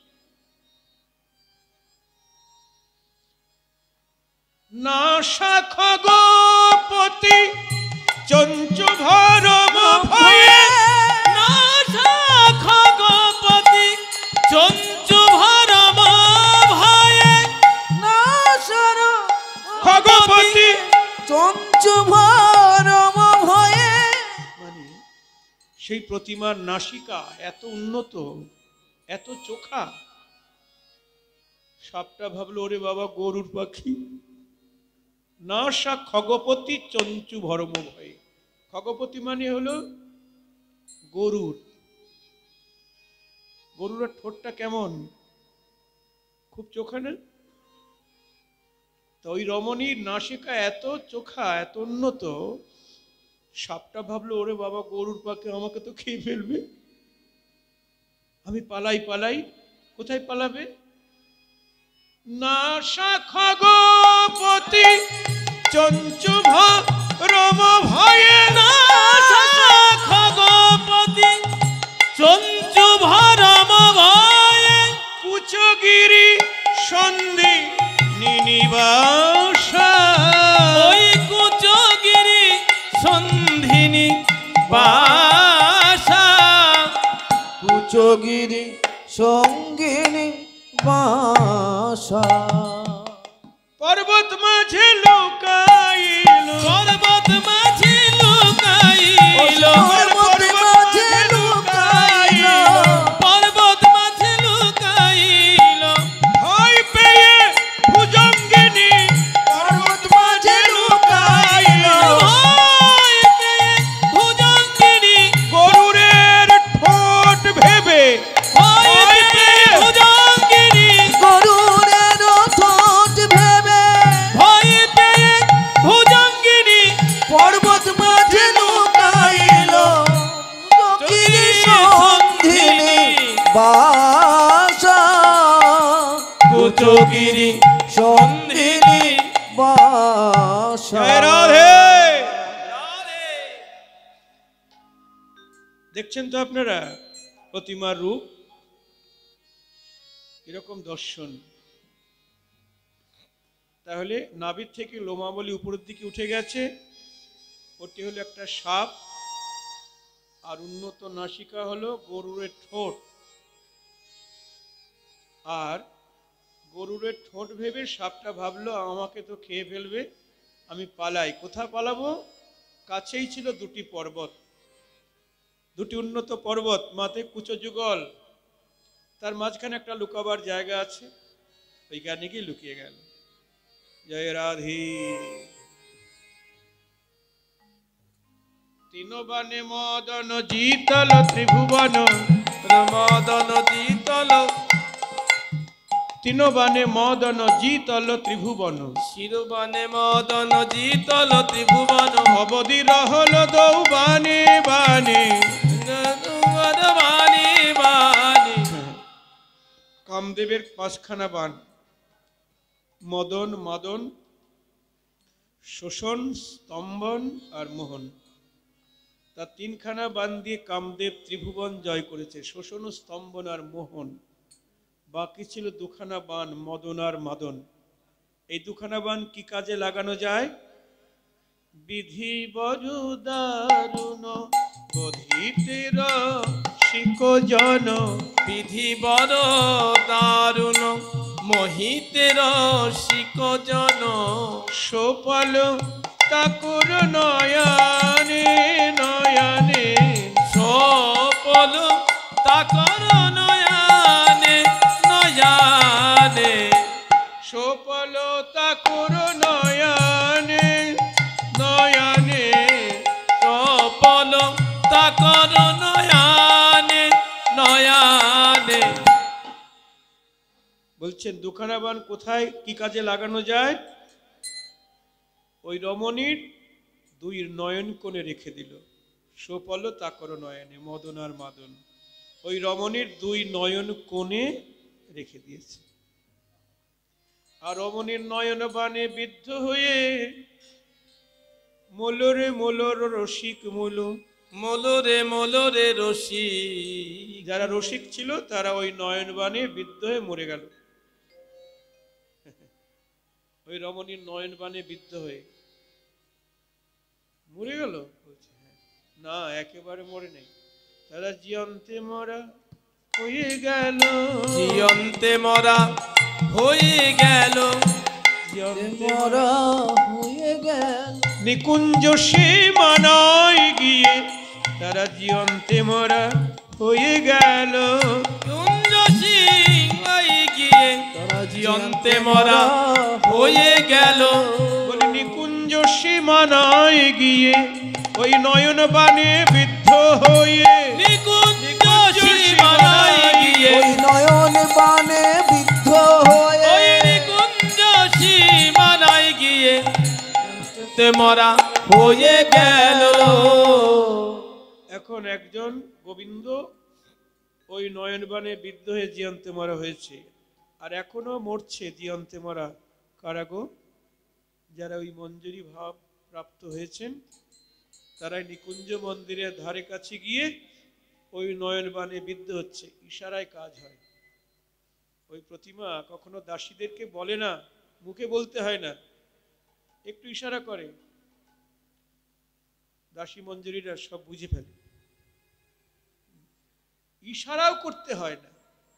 নাসা খগপতি চঞ্চু ভরম ভয়ে, নাসা খগপতি চঞ্চু ভরম ভয়ে, নাসর খগপতি চঞ্চু ভরম ভয়ে, মানে সেই প্রতিমার নাসিকা এত উন্নত, এত চোখা। সাপটা ভাবলো ওরে বাবা গরুর পাখি। নাসা খগপতি চঞ্চু ভরম ভয়ে, খগপতি মানে হলো গরুর। গরুর ঠোঁটটা কেমন? খুব চোখা না? তো ওই রমণীর নাসিকা এত চোখা, এত উন্নত, সাপটা ভাবলো ওরে বাবা গরুর পাকে আমাকে তো খেয়ে ফেলবে, আমি পালাই পালাই। কোথায় পালাবে? নাসা খগপতি চঞ্চু রম ভয়ে, নাসা খগপতি চঞ্চু ভরম ভয়ে, কুচগিরি সন্ধি নিবাসা, ওই কুচগিরি সন্ধিনী বাসা, কুচগিরি সঙ্গিনী বাসা। পর্বত মাঝে লুকাইল, পর্বত মাঝে লুকাইল, পর্বত মাঝে লুকাইল, পর্বত মাঝে লুকাইল, ভয় পেয়ে ভুজঙ্গিনী পর্বত মাঝে লুকাইল, ভয় পেয়ে ভুজঙ্গিনী, গরুরের ঠোঁট ভেবে, ভয় পেয়ে ভুজঙ্গিনী, গরুরের ঠোঁট ভেবে, ভয় পেয়ে ভুজঙ্গিনী, পর্বত মাঝে লুকাইল, কুচগিরি সঙ্গিনী বাসা, কুচগিরি সঙ্গিনী বাসা। জয় রাধে। দেখছেন তো আপনারা প্রতিমার রূপ, এরকম দর্শন। তাহলে নাভির থেকে লোমাবলী উপরের দিকে উঠে গেছে, ওটি হলো একটা সাপ, আর উন্নত নাসিকা হলো গরুরের ঠোঁট। আর গরুরের ঠোঁট ভেবে সাপটা ভাবলো আমাকে তো খেয়ে ফেলবে, আমি পালাই। কোথায় পালাবো? কাছেই ছিল দুটি পর্বত, দুটি উন্নত পর্বত, মাঝে কুচযুগল, তার মাঝখানে একটা লুকাবার জায়গা আছে, ওইখানে গিয়ে লুকিয়ে গেল। জয় রাধে। তিন বানে মদন জিতল ত্রিভুবন, মদন জিতল, তিন বানে মদন জিতল ত্রিভুবন, শিরবানে মদন জিতল ত্রিভুবন, অবধি রহল দৌ বানে বানে, বাণী বাণী, কামদেবের পাঁচখানা বান, মদন মাদন, শোষণ, স্তম্ভন আর মোহন। তার তিনখানা বান দিয়ে কামদেব ত্রিভুবন জয় করেছে, শোষণ, স্তম্ভন আর মোহন। বাকি ছিল দুখানা বান, মদন আর মাদন। এই দুখানা বান কি কাজে লাগানো যায়? বিধি বড় দারুণ বধিতের শিক জন, বিধি বড় দারুণ মোহিতের শিক জন, সোপাল তাকুর নয়নে নয়নে, সপল তাকর নয়ানে নয়ানে, সোপাল তাকুর নয়নে নয়নে, সপল তাকর নয়ানে নয়ানে। বলছেন দুখানা বান কোথায় কি কাজে লাগানো যায়? ওই রমণীর দুই নয়ন কোণে রেখে দিল, সোপল তাকর নয়নে, মদন আর মাদন। ওই রমণীর দুই নয়ন কোণে রেখে দিয়েছে। আর রমণীর নয়ন বানে বিদ্ধ হয়ে মোলরে মোলর রসিক মূল, মোলরে মোলরে রশি, যারা রসিক ছিল তারা ওই নয়ন বানে বিদ্ধ হয়ে মরে গেল। ওই রমণীর নয়ন বানে বিদ্ধ হয়ে মরে গেল? বলছে হ্যাঁ। না, একেবারে মরে নেই, তারা জিয়ন্তে মরা হয়ে গেল, জিয়ন্তে মরা হয়ে গেল, জিয়ন্তে মরা হয়ে গেল, নিকুঞ্জ সীমানায় গিয়ে তারা জিয়ন্তে মরা হয়ে গেল, কুঞ্জ সিংহাই গিয়ে তারা জিয়ন্তে মরা হয়ে গেল, বলে নিকুঞ্জ সীমানায় গিয়ে ওই নয়ন বানে বিদ্ধ হয়ে, নিকুঞ্জ সীমানায় গিয়ে, ওই নয়ন বানে বিদ্ধ হয়ে, ওই নিকুঞ্জ সীমানায় জিয়ন্তে মরা হয়ে গেল। এখন একজন গোবিন্দ ওই নয়নবাণে বিদ্ধ হয়ে জিয়ন্তে মরা হয়েছে, আর এখনো মরছে জিয়ন্তে মরা কারা গো? যারা ওই মঞ্জুরি ভাব প্রাপ্ত হয়েছেন তারাই নিকুঞ্জ মন্দিরের ধারে কাছে গিয়ে ওই নয়নবাণে বিদ্ধ হচ্ছে। ইশারায় কাজ হয়। ওই প্রতিমা কখনো দাসীদেরকে বলে না, মুখে বলতে হয় না, একটু ইশারা করে, দাসী মঞ্জুরিরা সব বুঝে ফেলে। ইশারাও করতে হয় না,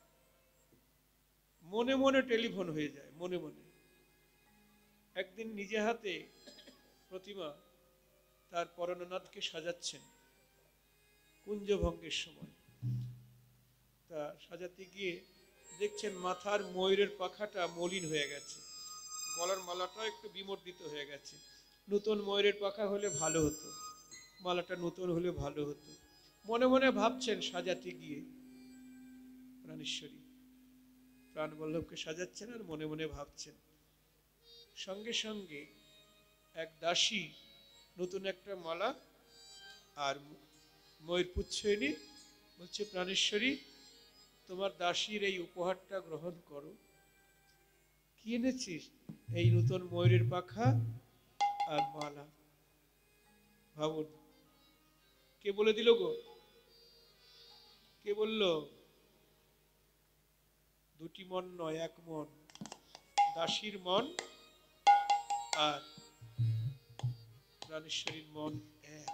মনে মনে টেলিফোন হয়ে যায়, মনে মনে। একদিন নিজে হাতে প্রতিমা তার পরণনাথকে সাজাচ্ছেন কুঞ্জভঙ্গের সময়। তা সাজাতে গিয়ে দেখছেন মাথার ময়ূরের পাখাটা মলিন হয়ে গেছে, গলার মালাটাও একটু বিমর্দিত হয়ে গেছে। নতুন ময়ূরের পাখা হলে ভালো হতো, মালাটা নতুন হলে ভালো হতো। মনে মনে ভাবছেন সাজাতে গিয়ে, প্রাণেশ্বরী প্রাণবল্লভকে সাজাচ্ছেন আর মনে মনে ভাবছেন। সঙ্গে সঙ্গে এক দাসী নতুন একটা মালা আর ময়ূর পুচ্ছ এনে বলছে, প্রাণেশ্বরী তোমার দাসীর এই উপহারটা গ্রহণ করো। কি এনেছিস? এই নতুন ময়ূরের পাখা আর মালা। ভাবুন, কে বলে দিল গো? কে বলল? দুটি মন নয়, এক মন। দাসীর মন আর প্রাণেশ্বরীর মন এক।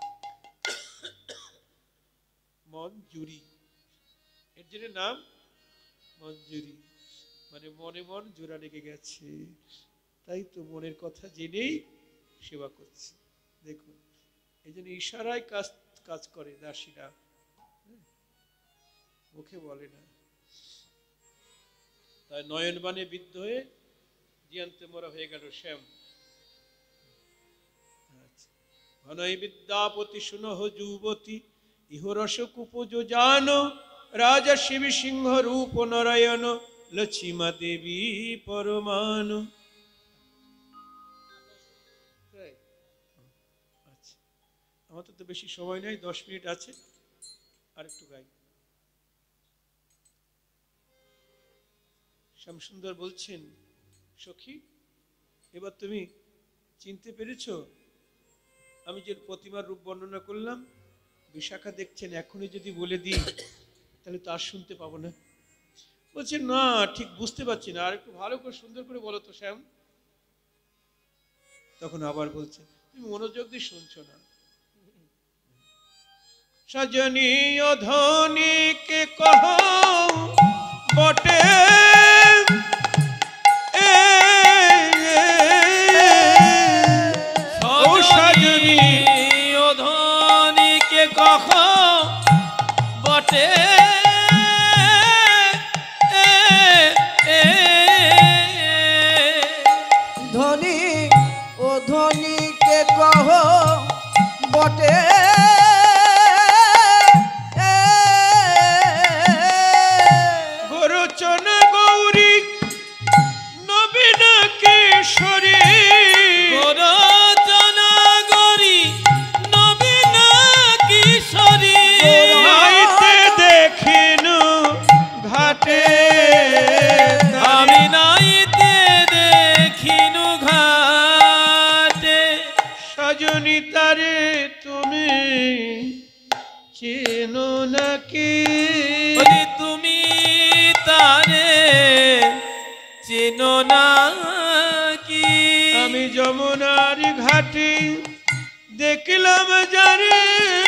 মঞ্জুরি, এর জন্য নাম মঞ্জুরি, মানে মনে মন জোড়া লেগে গেছে। তাই তো মনের কথা জেনেই সেবা করছে। দেখুন, এই জন্য ইশারায় কাজ কাজ করে দাসীরা, মুখে বলে না। তাই নয়নবাণে বিদ্ধ হয়ে জিয়ন্তে মরা হয়ে গেল শ্যাম। ঘনৈ বিদ্যাপতি শুনহ যুবতী, ইহরস কুপজ জানো, রাজা শিব সিংহ রূপ নারায়ণ, লক্ষ্মীমা দেবী পরমান। আচ্ছা, আমাদের তো বেশি সময় নেই, দশ মিনিট আছে, আর একটু গাই। শ্যামসুন্দর বলছেন, সখী এবার তুমি চিনতে পেরেছো? আমি যে প্রতিমার রূপ বর্ণনা করলাম, বিশাখা দেখছেন এখনই যদি বলে দিই তাহলে তো আর শুনতে পাবো না। বলছে না, ঠিক বুঝতে পারছি না, আর একটু ভালো করে সুন্দর করে বলো তো শ্যাম। তখন আবার বলছে, তুমি মনোযোগ দিয়ে শুনছো না। সজনী ও ধনীকে কহ বটে, কখ বটে, ধনী ও ধনীকে কহ বটে, গোরচন গৌরী নবীন কিশোরী, গোরচন গৌরী নবীন কিশোরী, নাইতে দেখিনু ঘাটে, আমি নাইতে দেখিনু ঘাটে। সজনী তারে তুমি চেনো নাকি? বলি তুমি তারে চেনো নাকি? আমি যমুনার ঘাটে দেখলাম যারে,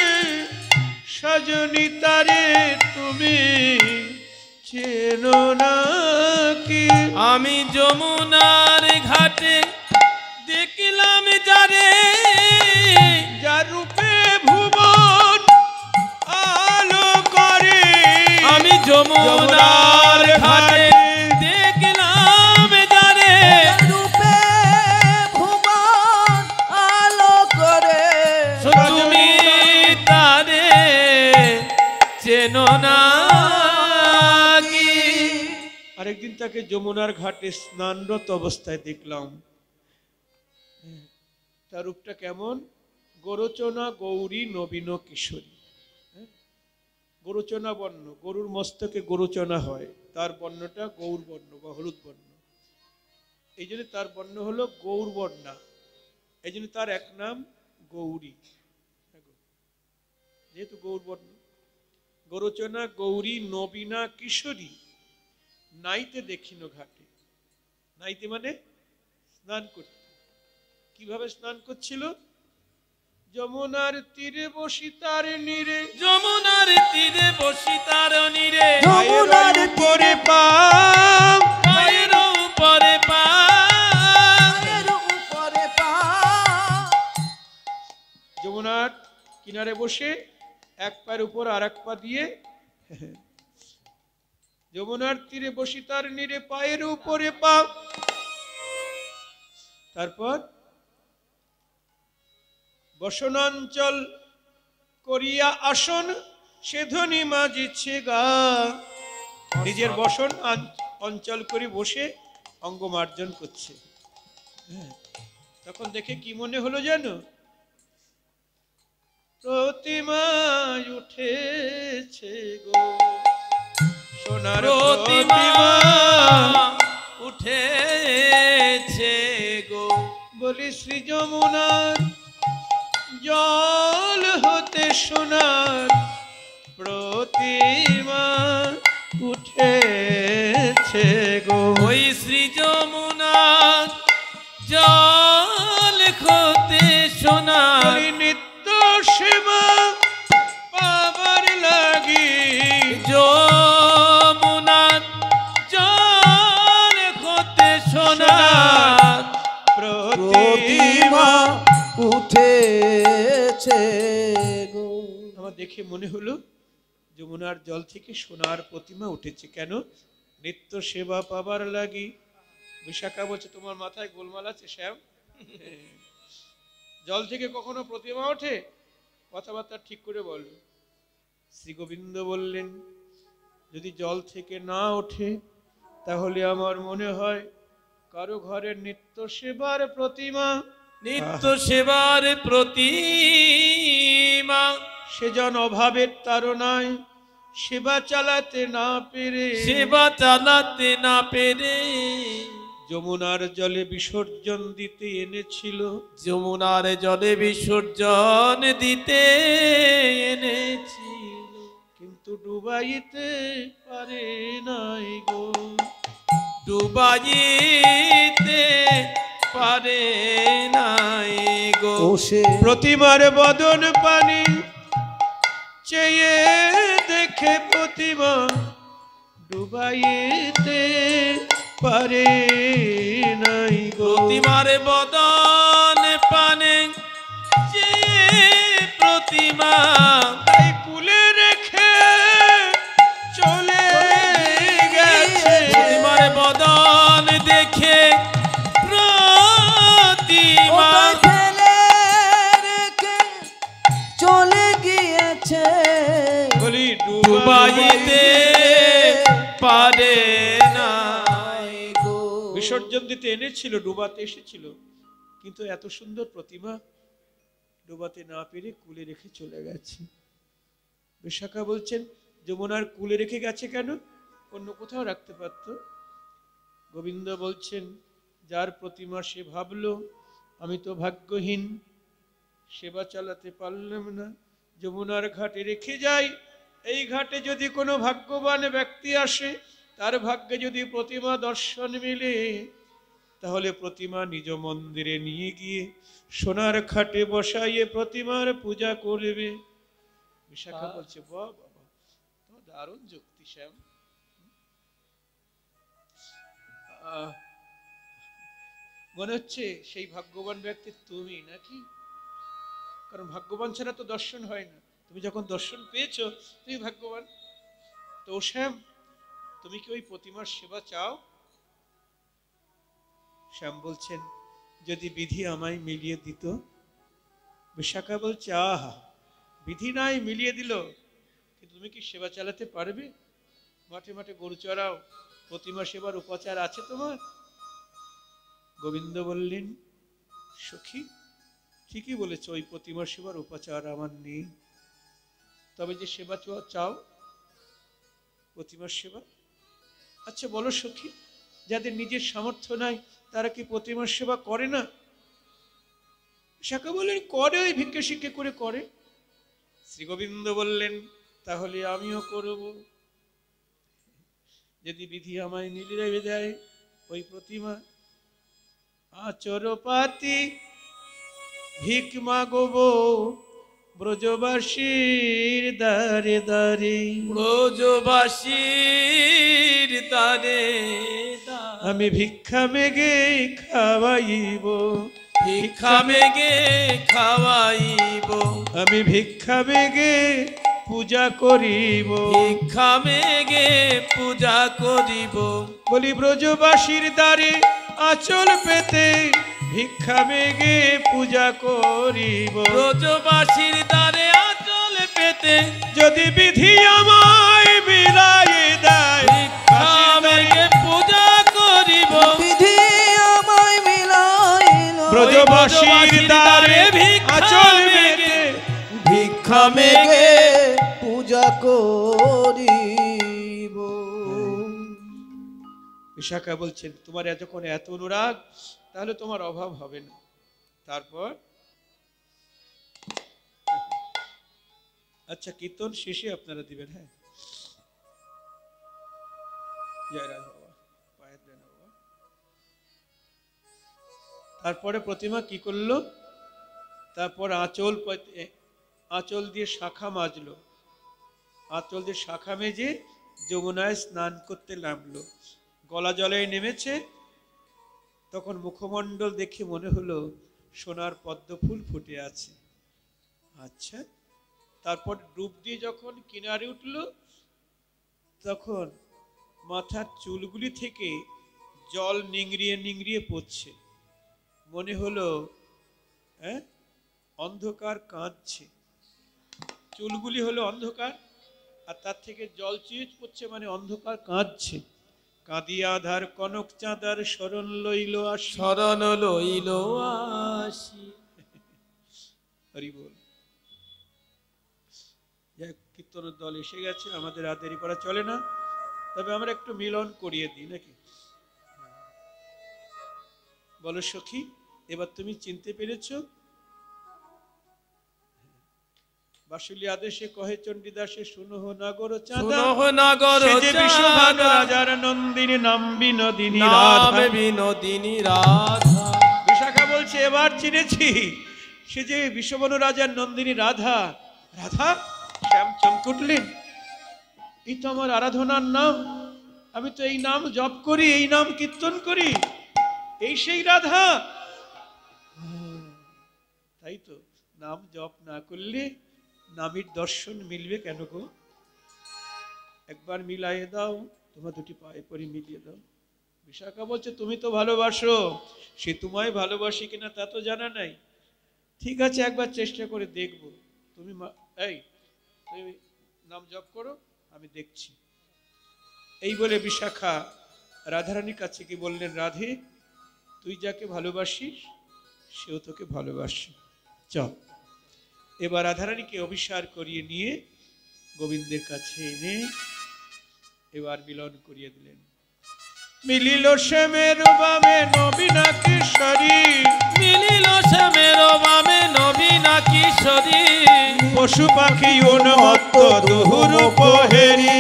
সজনী তারে তুমি চেনো নাকি? আমি যমুনার ঘাটে দেখলাম যারে, যার রূপে ভুবন আলো করে। আমি যমুনার ঘাটে দেখলাম যারে, রূপে ভুবন আলো করে। তুমি তারে চেনো নাকি? আরেকদিন তাকে যমুনার ঘাটে স্নানরত অবস্থায় দেখলাম। তার রূপটা কেমন? গোরোচনা গৌরী নবীন কিশোরী। হ্যাঁ, গোরোচনা বর্ণ, গরুর মস্তকে গোরোচনা হয়, তার বর্ণটা গৌর বর্ণ বা হলুদ বর্ণ, এই জন্য তার বর্ণ হলো গৌর বর্ণা, এই জন্য তার এক নাম গৌরী। যেহেতু গৌর বর্ণ, গোরোচনা গৌরী নবীনা কিশোরী নাইতে দেখিনো ঘাটে। নাইতে মানে স্নান করতে। কিভাবে স্নান করছিল? যমুনার তীরে বসি তার নীরে, যমুনার তীরে বসি তার নীরে, যমুনার উপরে পা, পায়ের উপরে পা, পায়ের উপরে পা, যমুনার কিনারে বসে এক পায়ের উপর আর এক পা দিয়ে, যমুনার তীরে বসি তার নীরে পায়ের উপরে পা। তারপর বসনাঞ্চল করিয়া আসন সে ধ্বনি মাজিছে গা। নিজের বসন অঞ্চল করে বসে অঙ্গ মার্জন করছে। তখন দেখে কি মনে হলো জানো? প্রতিমা উঠেছে গো, সোনার প্রতিমা প্রতিমা উঠেছে গো। বলি শ্রী যমুনার জল হতে সোনার প্রতিমা উঠেছে গো। ওই শ্রী যমুনার জল হতে সোনার বলি নিত্য সেবা পাবার লাগি, যমুনার জল হতে সোনার প্রতিমা। প্রতিমা উঠেছে গো। আমার দেখে মনে হলো যমুনার জল থেকে সোনার প্রতিমা উঠেছে। কেন? নিত্য সেবা পাবার লাগি। বিশাখা বলছে, তোমার মাথায় গোলমাল আছে শ্যাম? জল থেকে কখনো প্রতিমা ওঠে? কথাবার্তা ঠিক করে বলো। শ্রী গোবিন্দ বললেন, যদি জল থেকে না ওঠে তাহলে আমার মনে হয় কারো ঘরের নিত্য সেবার প্রতিমা, নিত্য সেবার প্রতিমা সেজন অভাবের তাড়নায় সেবা চালাতে না পেরে, সেবা চালাতে না পেরে যমুনার জলে বিসর্জন দিতে এনেছিল। যমুনার জলে বিসর্জন দিতে এনেছিল, কিন্তু ডুবাইতে পারে নাই গো, ডুবাইতে পারে নাই গো। ও সে প্রতিমার বদন পানি চেয়ে দেখে প্রতিমা ডুবাইতে পারে নাই গো। প্রতিমার বদন পানে যে প্রতিমা তাই কুলে রেখে চলে গেছে। প্রতিমার বদন দেখে প্রতিমা ওটাই ফেলে রেখে চলে গিয়েছে। বলি ডুবাইতে পারে না। গো। বিসর্জন দিতে এনেছিল, ডুবাতে এসেছিল, কিন্তু এত সুন্দর প্রতিমা ডুবাতে না পেরে কুলে রেখে চলে গেছে। বিশাখা বলছেন, যমুনার কুলে রেখে গেছে কেন? অন্য কোথাও রাখতে পারত। গোবিন্দ বলছেন, যার প্রতিমা সে ভাবলো আমি তো ভাগ্যহীন, সেবা চালাতে পারলাম না, যমুনার ঘাটে রেখে যাই। এই ঘাটে যদি কোনো ভাগ্যবান ব্যক্তি আসে, তার ভাগ্যে যদি প্রতিমা দর্শন মিলে, তাহলে প্রতিমা নিজ মন্দিরে নিয়ে গিয়ে সোনার খাটে বসাইয়ে প্রতিমার পূজা করবে। বিশাখা বলছে, বাহ বাবা, তোমার দারুণ যুক্তি শ্যাম। আহ, মনে হচ্ছে সেই ভাগ্যবান ব্যক্তি তুমি নাকি? কারণ ভাগ্যবান ছাড়া তো দর্শন হয় না। তুমি যখন দর্শন পেয়েছো তুমি ভাগ্যবান। তো শ্যাম, তুমি কি ওই প্রতিমার সেবা চাও? শ্যাম বলছেন, যদি বিধি আমায় মিলিয়ে দিত। বিশাখা বলছে, আহা, বিধি নাই মিলিয়ে দিল, কিন্তু তুমি কি সেবা চালাতে পারবে? মাঠে মাঠে গরু চড়াও, প্রতিমা সেবার উপাচার আছে তোমার? গোবিন্দ বললেন, সখী, ঠিকই বলেছ, ওই প্রতিমার সেবার উপাচার আমার নেই। তবে যে সেবা চাও চাও প্রতিমার সেবা, আচ্ছা বলো সখী, যাদের নিজের সামর্থ্য নাই তারা কি প্রতিমার সেবা করে না? শাখা বললেন করে, ওই ভিক্ষে শিক্ষে করে করে। শ্রী গোবিন্দ বললেন তাহলে আমিও করব, যদি বিধি আমায় নীলিরে দেয় ওই প্রতিমা। আচরপাতি ভিক মাগব ব্রজবাসীর দ্বারে দ্বারে, ব্রজবাসীর দ্বারে দ্বারে। আমি ভিক্ষা মেগে খাওয়াইব, ভিক্ষা মেগে খাওয়াইব, আমি ভিক্ষা মেগে পূজা করিব, ভিক্ষা মেগে পূজা করিব। বলি ব্রজবাসীর দ্বারে আচল পেতে ভিক্ষা মেগে পূজা করিব। ব্রজবাসীর দ্বারে আচল পেতে যদি বিধি আমায় মিলাই দেয় ভিক্ষা মেগে পূজা করিব। বিধি আমায় মিলাইল ব্রজবাসীর দ্বারে আচল পেতে ভিক্ষা মেগে পূজা করিব। বিশাখা বলছেন তোমার যখন এত অনুরাগ তাহলে তোমার অভাব হবে না। তারপর আচ্ছা কীর্তন শেষে আপনারা দিবেন। হ্যাঁ, জয় রাধা বাবা, পায়ের দেন বাবা। তারপরে প্রতিমা কি করলো? তারপর আঁচল আঁচল দিয়ে শাখা মাজলো, আঁচল দিয়ে শাখা মেজে যমুনায় স্নান করতে নামলো। গলা জলে নেমেছে, তখন মুখমণ্ডল দেখে মনে হলো সোনার পদ্ম ফুল ফুটে আছে। আচ্ছা, তারপর ডুব দিয়ে যখন কিনারে উঠল তখন মাথার চুলগুলি থেকে জল নিংড়িয়ে নিংড়িয়ে পড়ছে। মনে হলো হ্যাঁ অন্ধকার কাঁদছে, চুলগুলি হলো অন্ধকার আর তার থেকে জল চিজ পড়ছে, মানে অন্ধকার কাঁদছে। কাঁদিয়া ধার কনক চাঁদার শরণ লইল আসি, শরণ লইল আসি। হরি বল। যাই কীর্তনের দল এসে গেছে, আমাদের আর দেরি করা চলে না, তবে আমরা একটু মিলন করিয়ে দিই নাকি? বলো সখী, এবার তুমি চিনতে পেরেছো? বাসুলি আদেশে কহে চণ্ডীদাসে শুনহ নাগর চাঁদা, শুনহ নাগর সে যে বিশ্বভানু চাঁদা, রাজার নন্দিনী নাম বিনোদিনী নাম রাধা। বিনোদিনী রাধা। বিশাখা বলছে এবার চিনেছি, সে যে বিশ্বভানু রাজার নন্দিনী রাধা। রাধা? শ্যাম চমকে উঠলেন, এই তো আমার আরাধনার নাম, আমি তো এই নাম জপ করি, এই নাম কীর্তন করি, এই সেই রাধা। তাই তো, নাম জপ না করলে নামের দর্শন মিলবে কেন গো? একবার মিলাইয়ে দাও, তোমার দুটি পায়ে পরি মিলিয়ে দাও। বিশাখা বলছে তুমি তো ভালোবাসো, সে তোমায় ভালোবাসি কিনা তা তো জানা নাই। ঠিক আছে, একবার চেষ্টা করে দেখবো। তুমি এই তুমি নাম জপ করো, আমি দেখছি। এই বলে বিশাখা রাধারানীর কাছে কি বললেন, রাধে তুই যাকে ভালোবাসিস সেও তোকে ভালোবাসে, চল। এবার রাধারানীকে অভিসার করিয়ে নিয়ে গোবিন্দের কাছে এনে এবার মিলন করিয়ে দিলেন। মিলিল শ্যামের বামে নবীনা কিশোরী, মিলিল শ্যামের বামে নবীনা কিশোরী, পশু পাখি উন্মত্ত দুহুর পহেরি,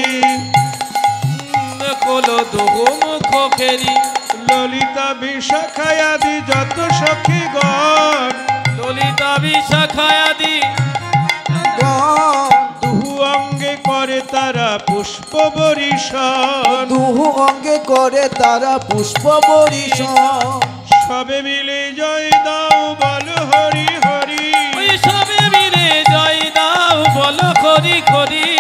কল দুহু মুখ খেরি, ললিতা বিশাখায়াদি যত সখীগণ, ললিতা বিশাখায়াদি দুহু অঙ্গে করে তারা পুষ্প বরিশন, দুহু অঙ্গে করে তারা পুষ্প বরিশন। সবে মিলে জয় দাও বল হরি হরি, ওই সবে মিলে জয় দাও বল হরি হরি।